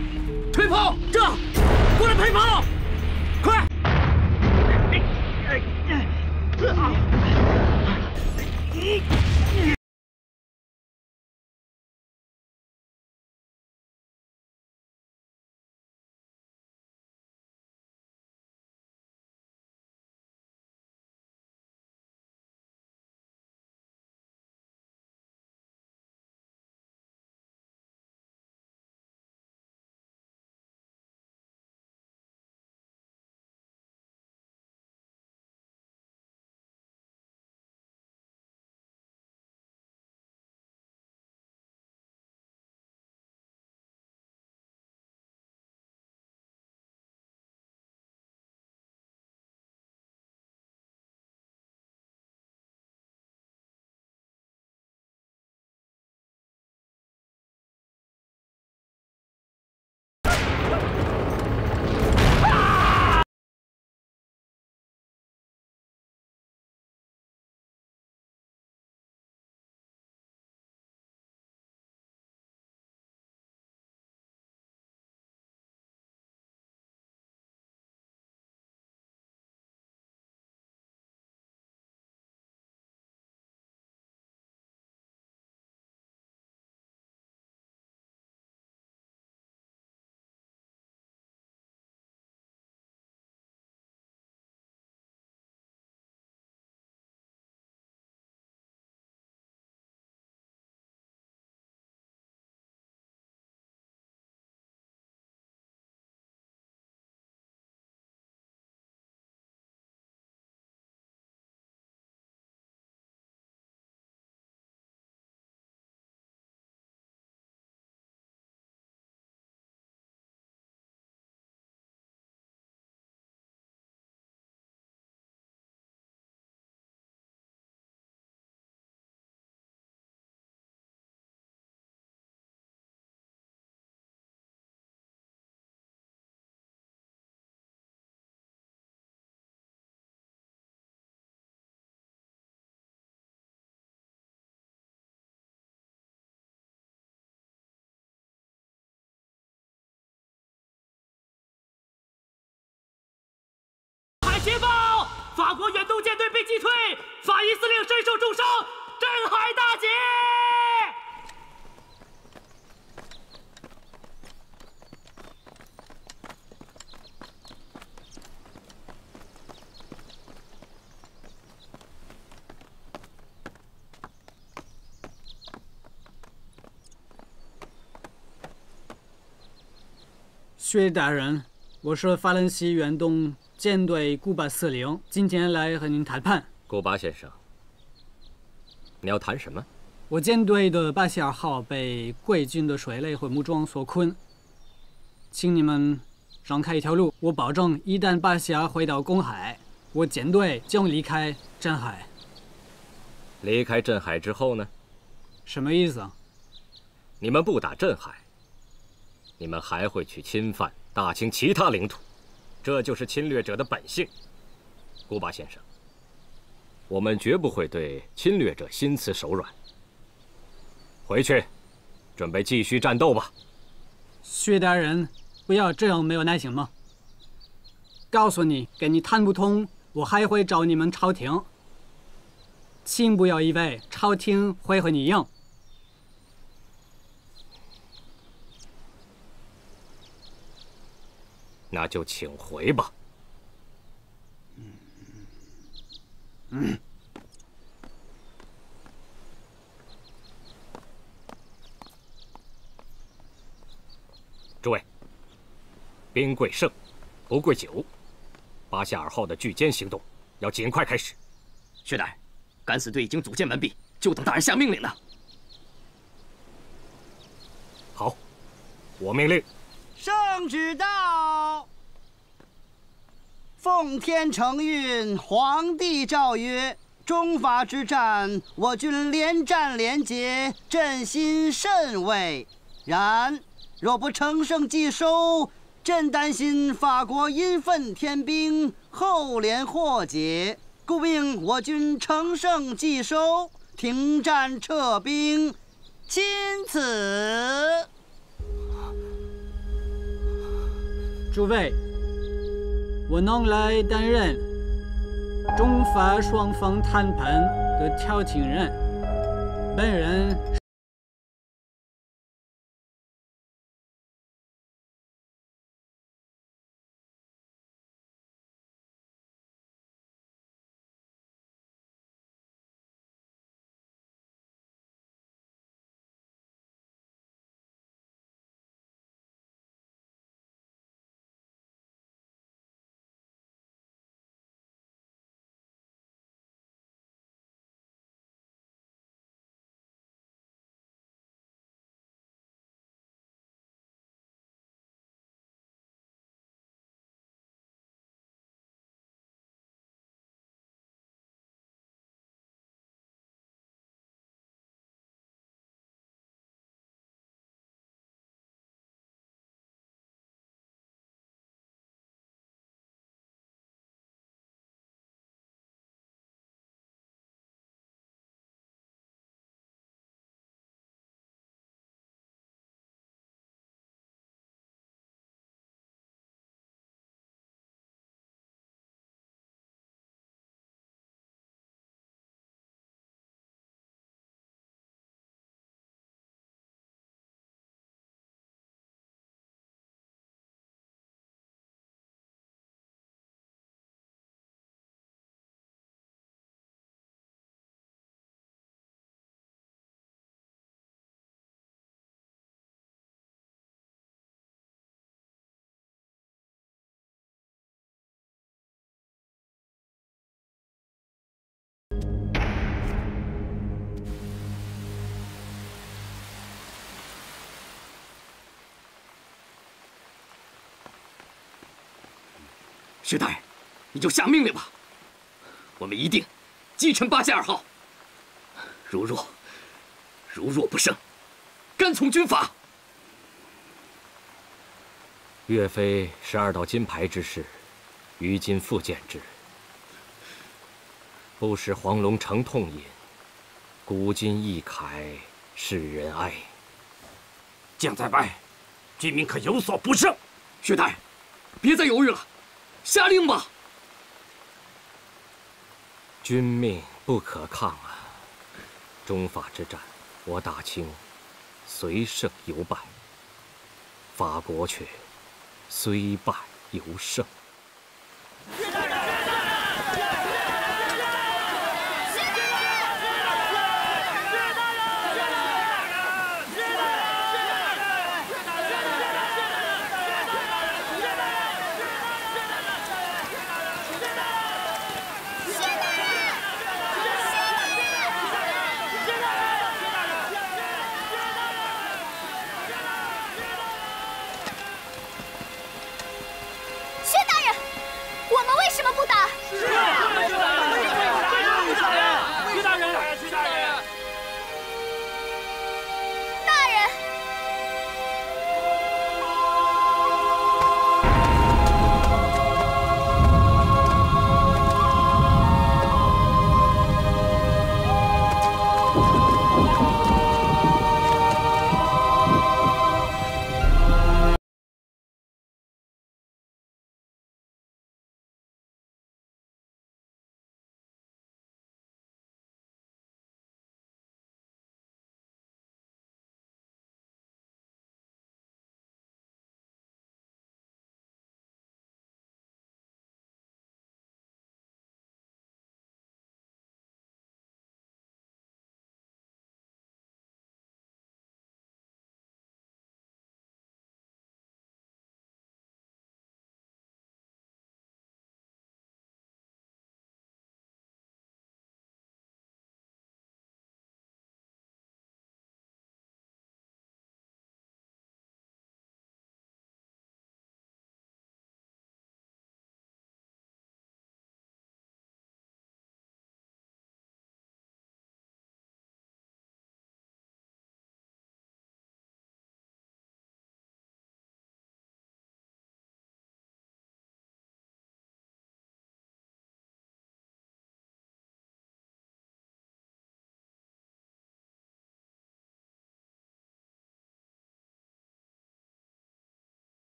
Speaker 3: 推炮，这，过来配炮，快！
Speaker 2: 击退，法医司令身受重伤，镇海大捷。
Speaker 7: 薛大人，我是法兰西远东舰队古巴司令，今天来和您谈判。
Speaker 10: 古巴先生，你要谈什么？
Speaker 7: 我舰队的巴希尔号被贵军的水雷和木桩所困，请你们让开一条路。我保证，一旦巴希尔回到公海，我舰队将离开镇海。
Speaker 10: 离开镇海之后呢？
Speaker 7: 什么意思啊？
Speaker 10: 你们不打镇海，你们还会去侵犯大清其他领土，这就是侵略者的本性。古巴先生，我们绝不会对侵略者心慈手软。回去，准备继续战斗吧。
Speaker 7: 薛大人，不要这样没有耐心吗？告诉你，跟你谈不通，我还会找你们朝廷。请不要以为朝廷会和你硬。
Speaker 10: 那就请回吧。诸位，兵贵胜，不贵久。巴夏尔号的拒歼行动要尽快开始。
Speaker 4: 薛大人，敢死队已经组建完毕，就等大人下命令呢。
Speaker 10: 好，我命令。
Speaker 6: 圣旨到！奉天承运，皇帝诏曰：中法之战，我军连战连捷，朕心甚慰。然若不乘胜击收，朕担心法国因愤添兵，后连祸结，故命我军乘胜击收，停战撤兵，钦此。
Speaker 7: 诸位，我能来担任中法双方谈判的调停人。本人
Speaker 4: 薛大人，你就下命令吧，我们一定击沉巴夏尔号。如若不胜，甘从军法。
Speaker 10: 岳飞12道金牌之事，于今复见之，不使黄龙成痛饮，古今一慨世人哀。
Speaker 3: 将在外，军民可有所不胜。
Speaker 4: 薛大人，别再犹豫了，下令吧。
Speaker 10: 君命不可抗啊！中法之战，我大清虽胜犹败，法国却虽败犹胜。
Speaker 12: 薛大人，我们为什么不打？是。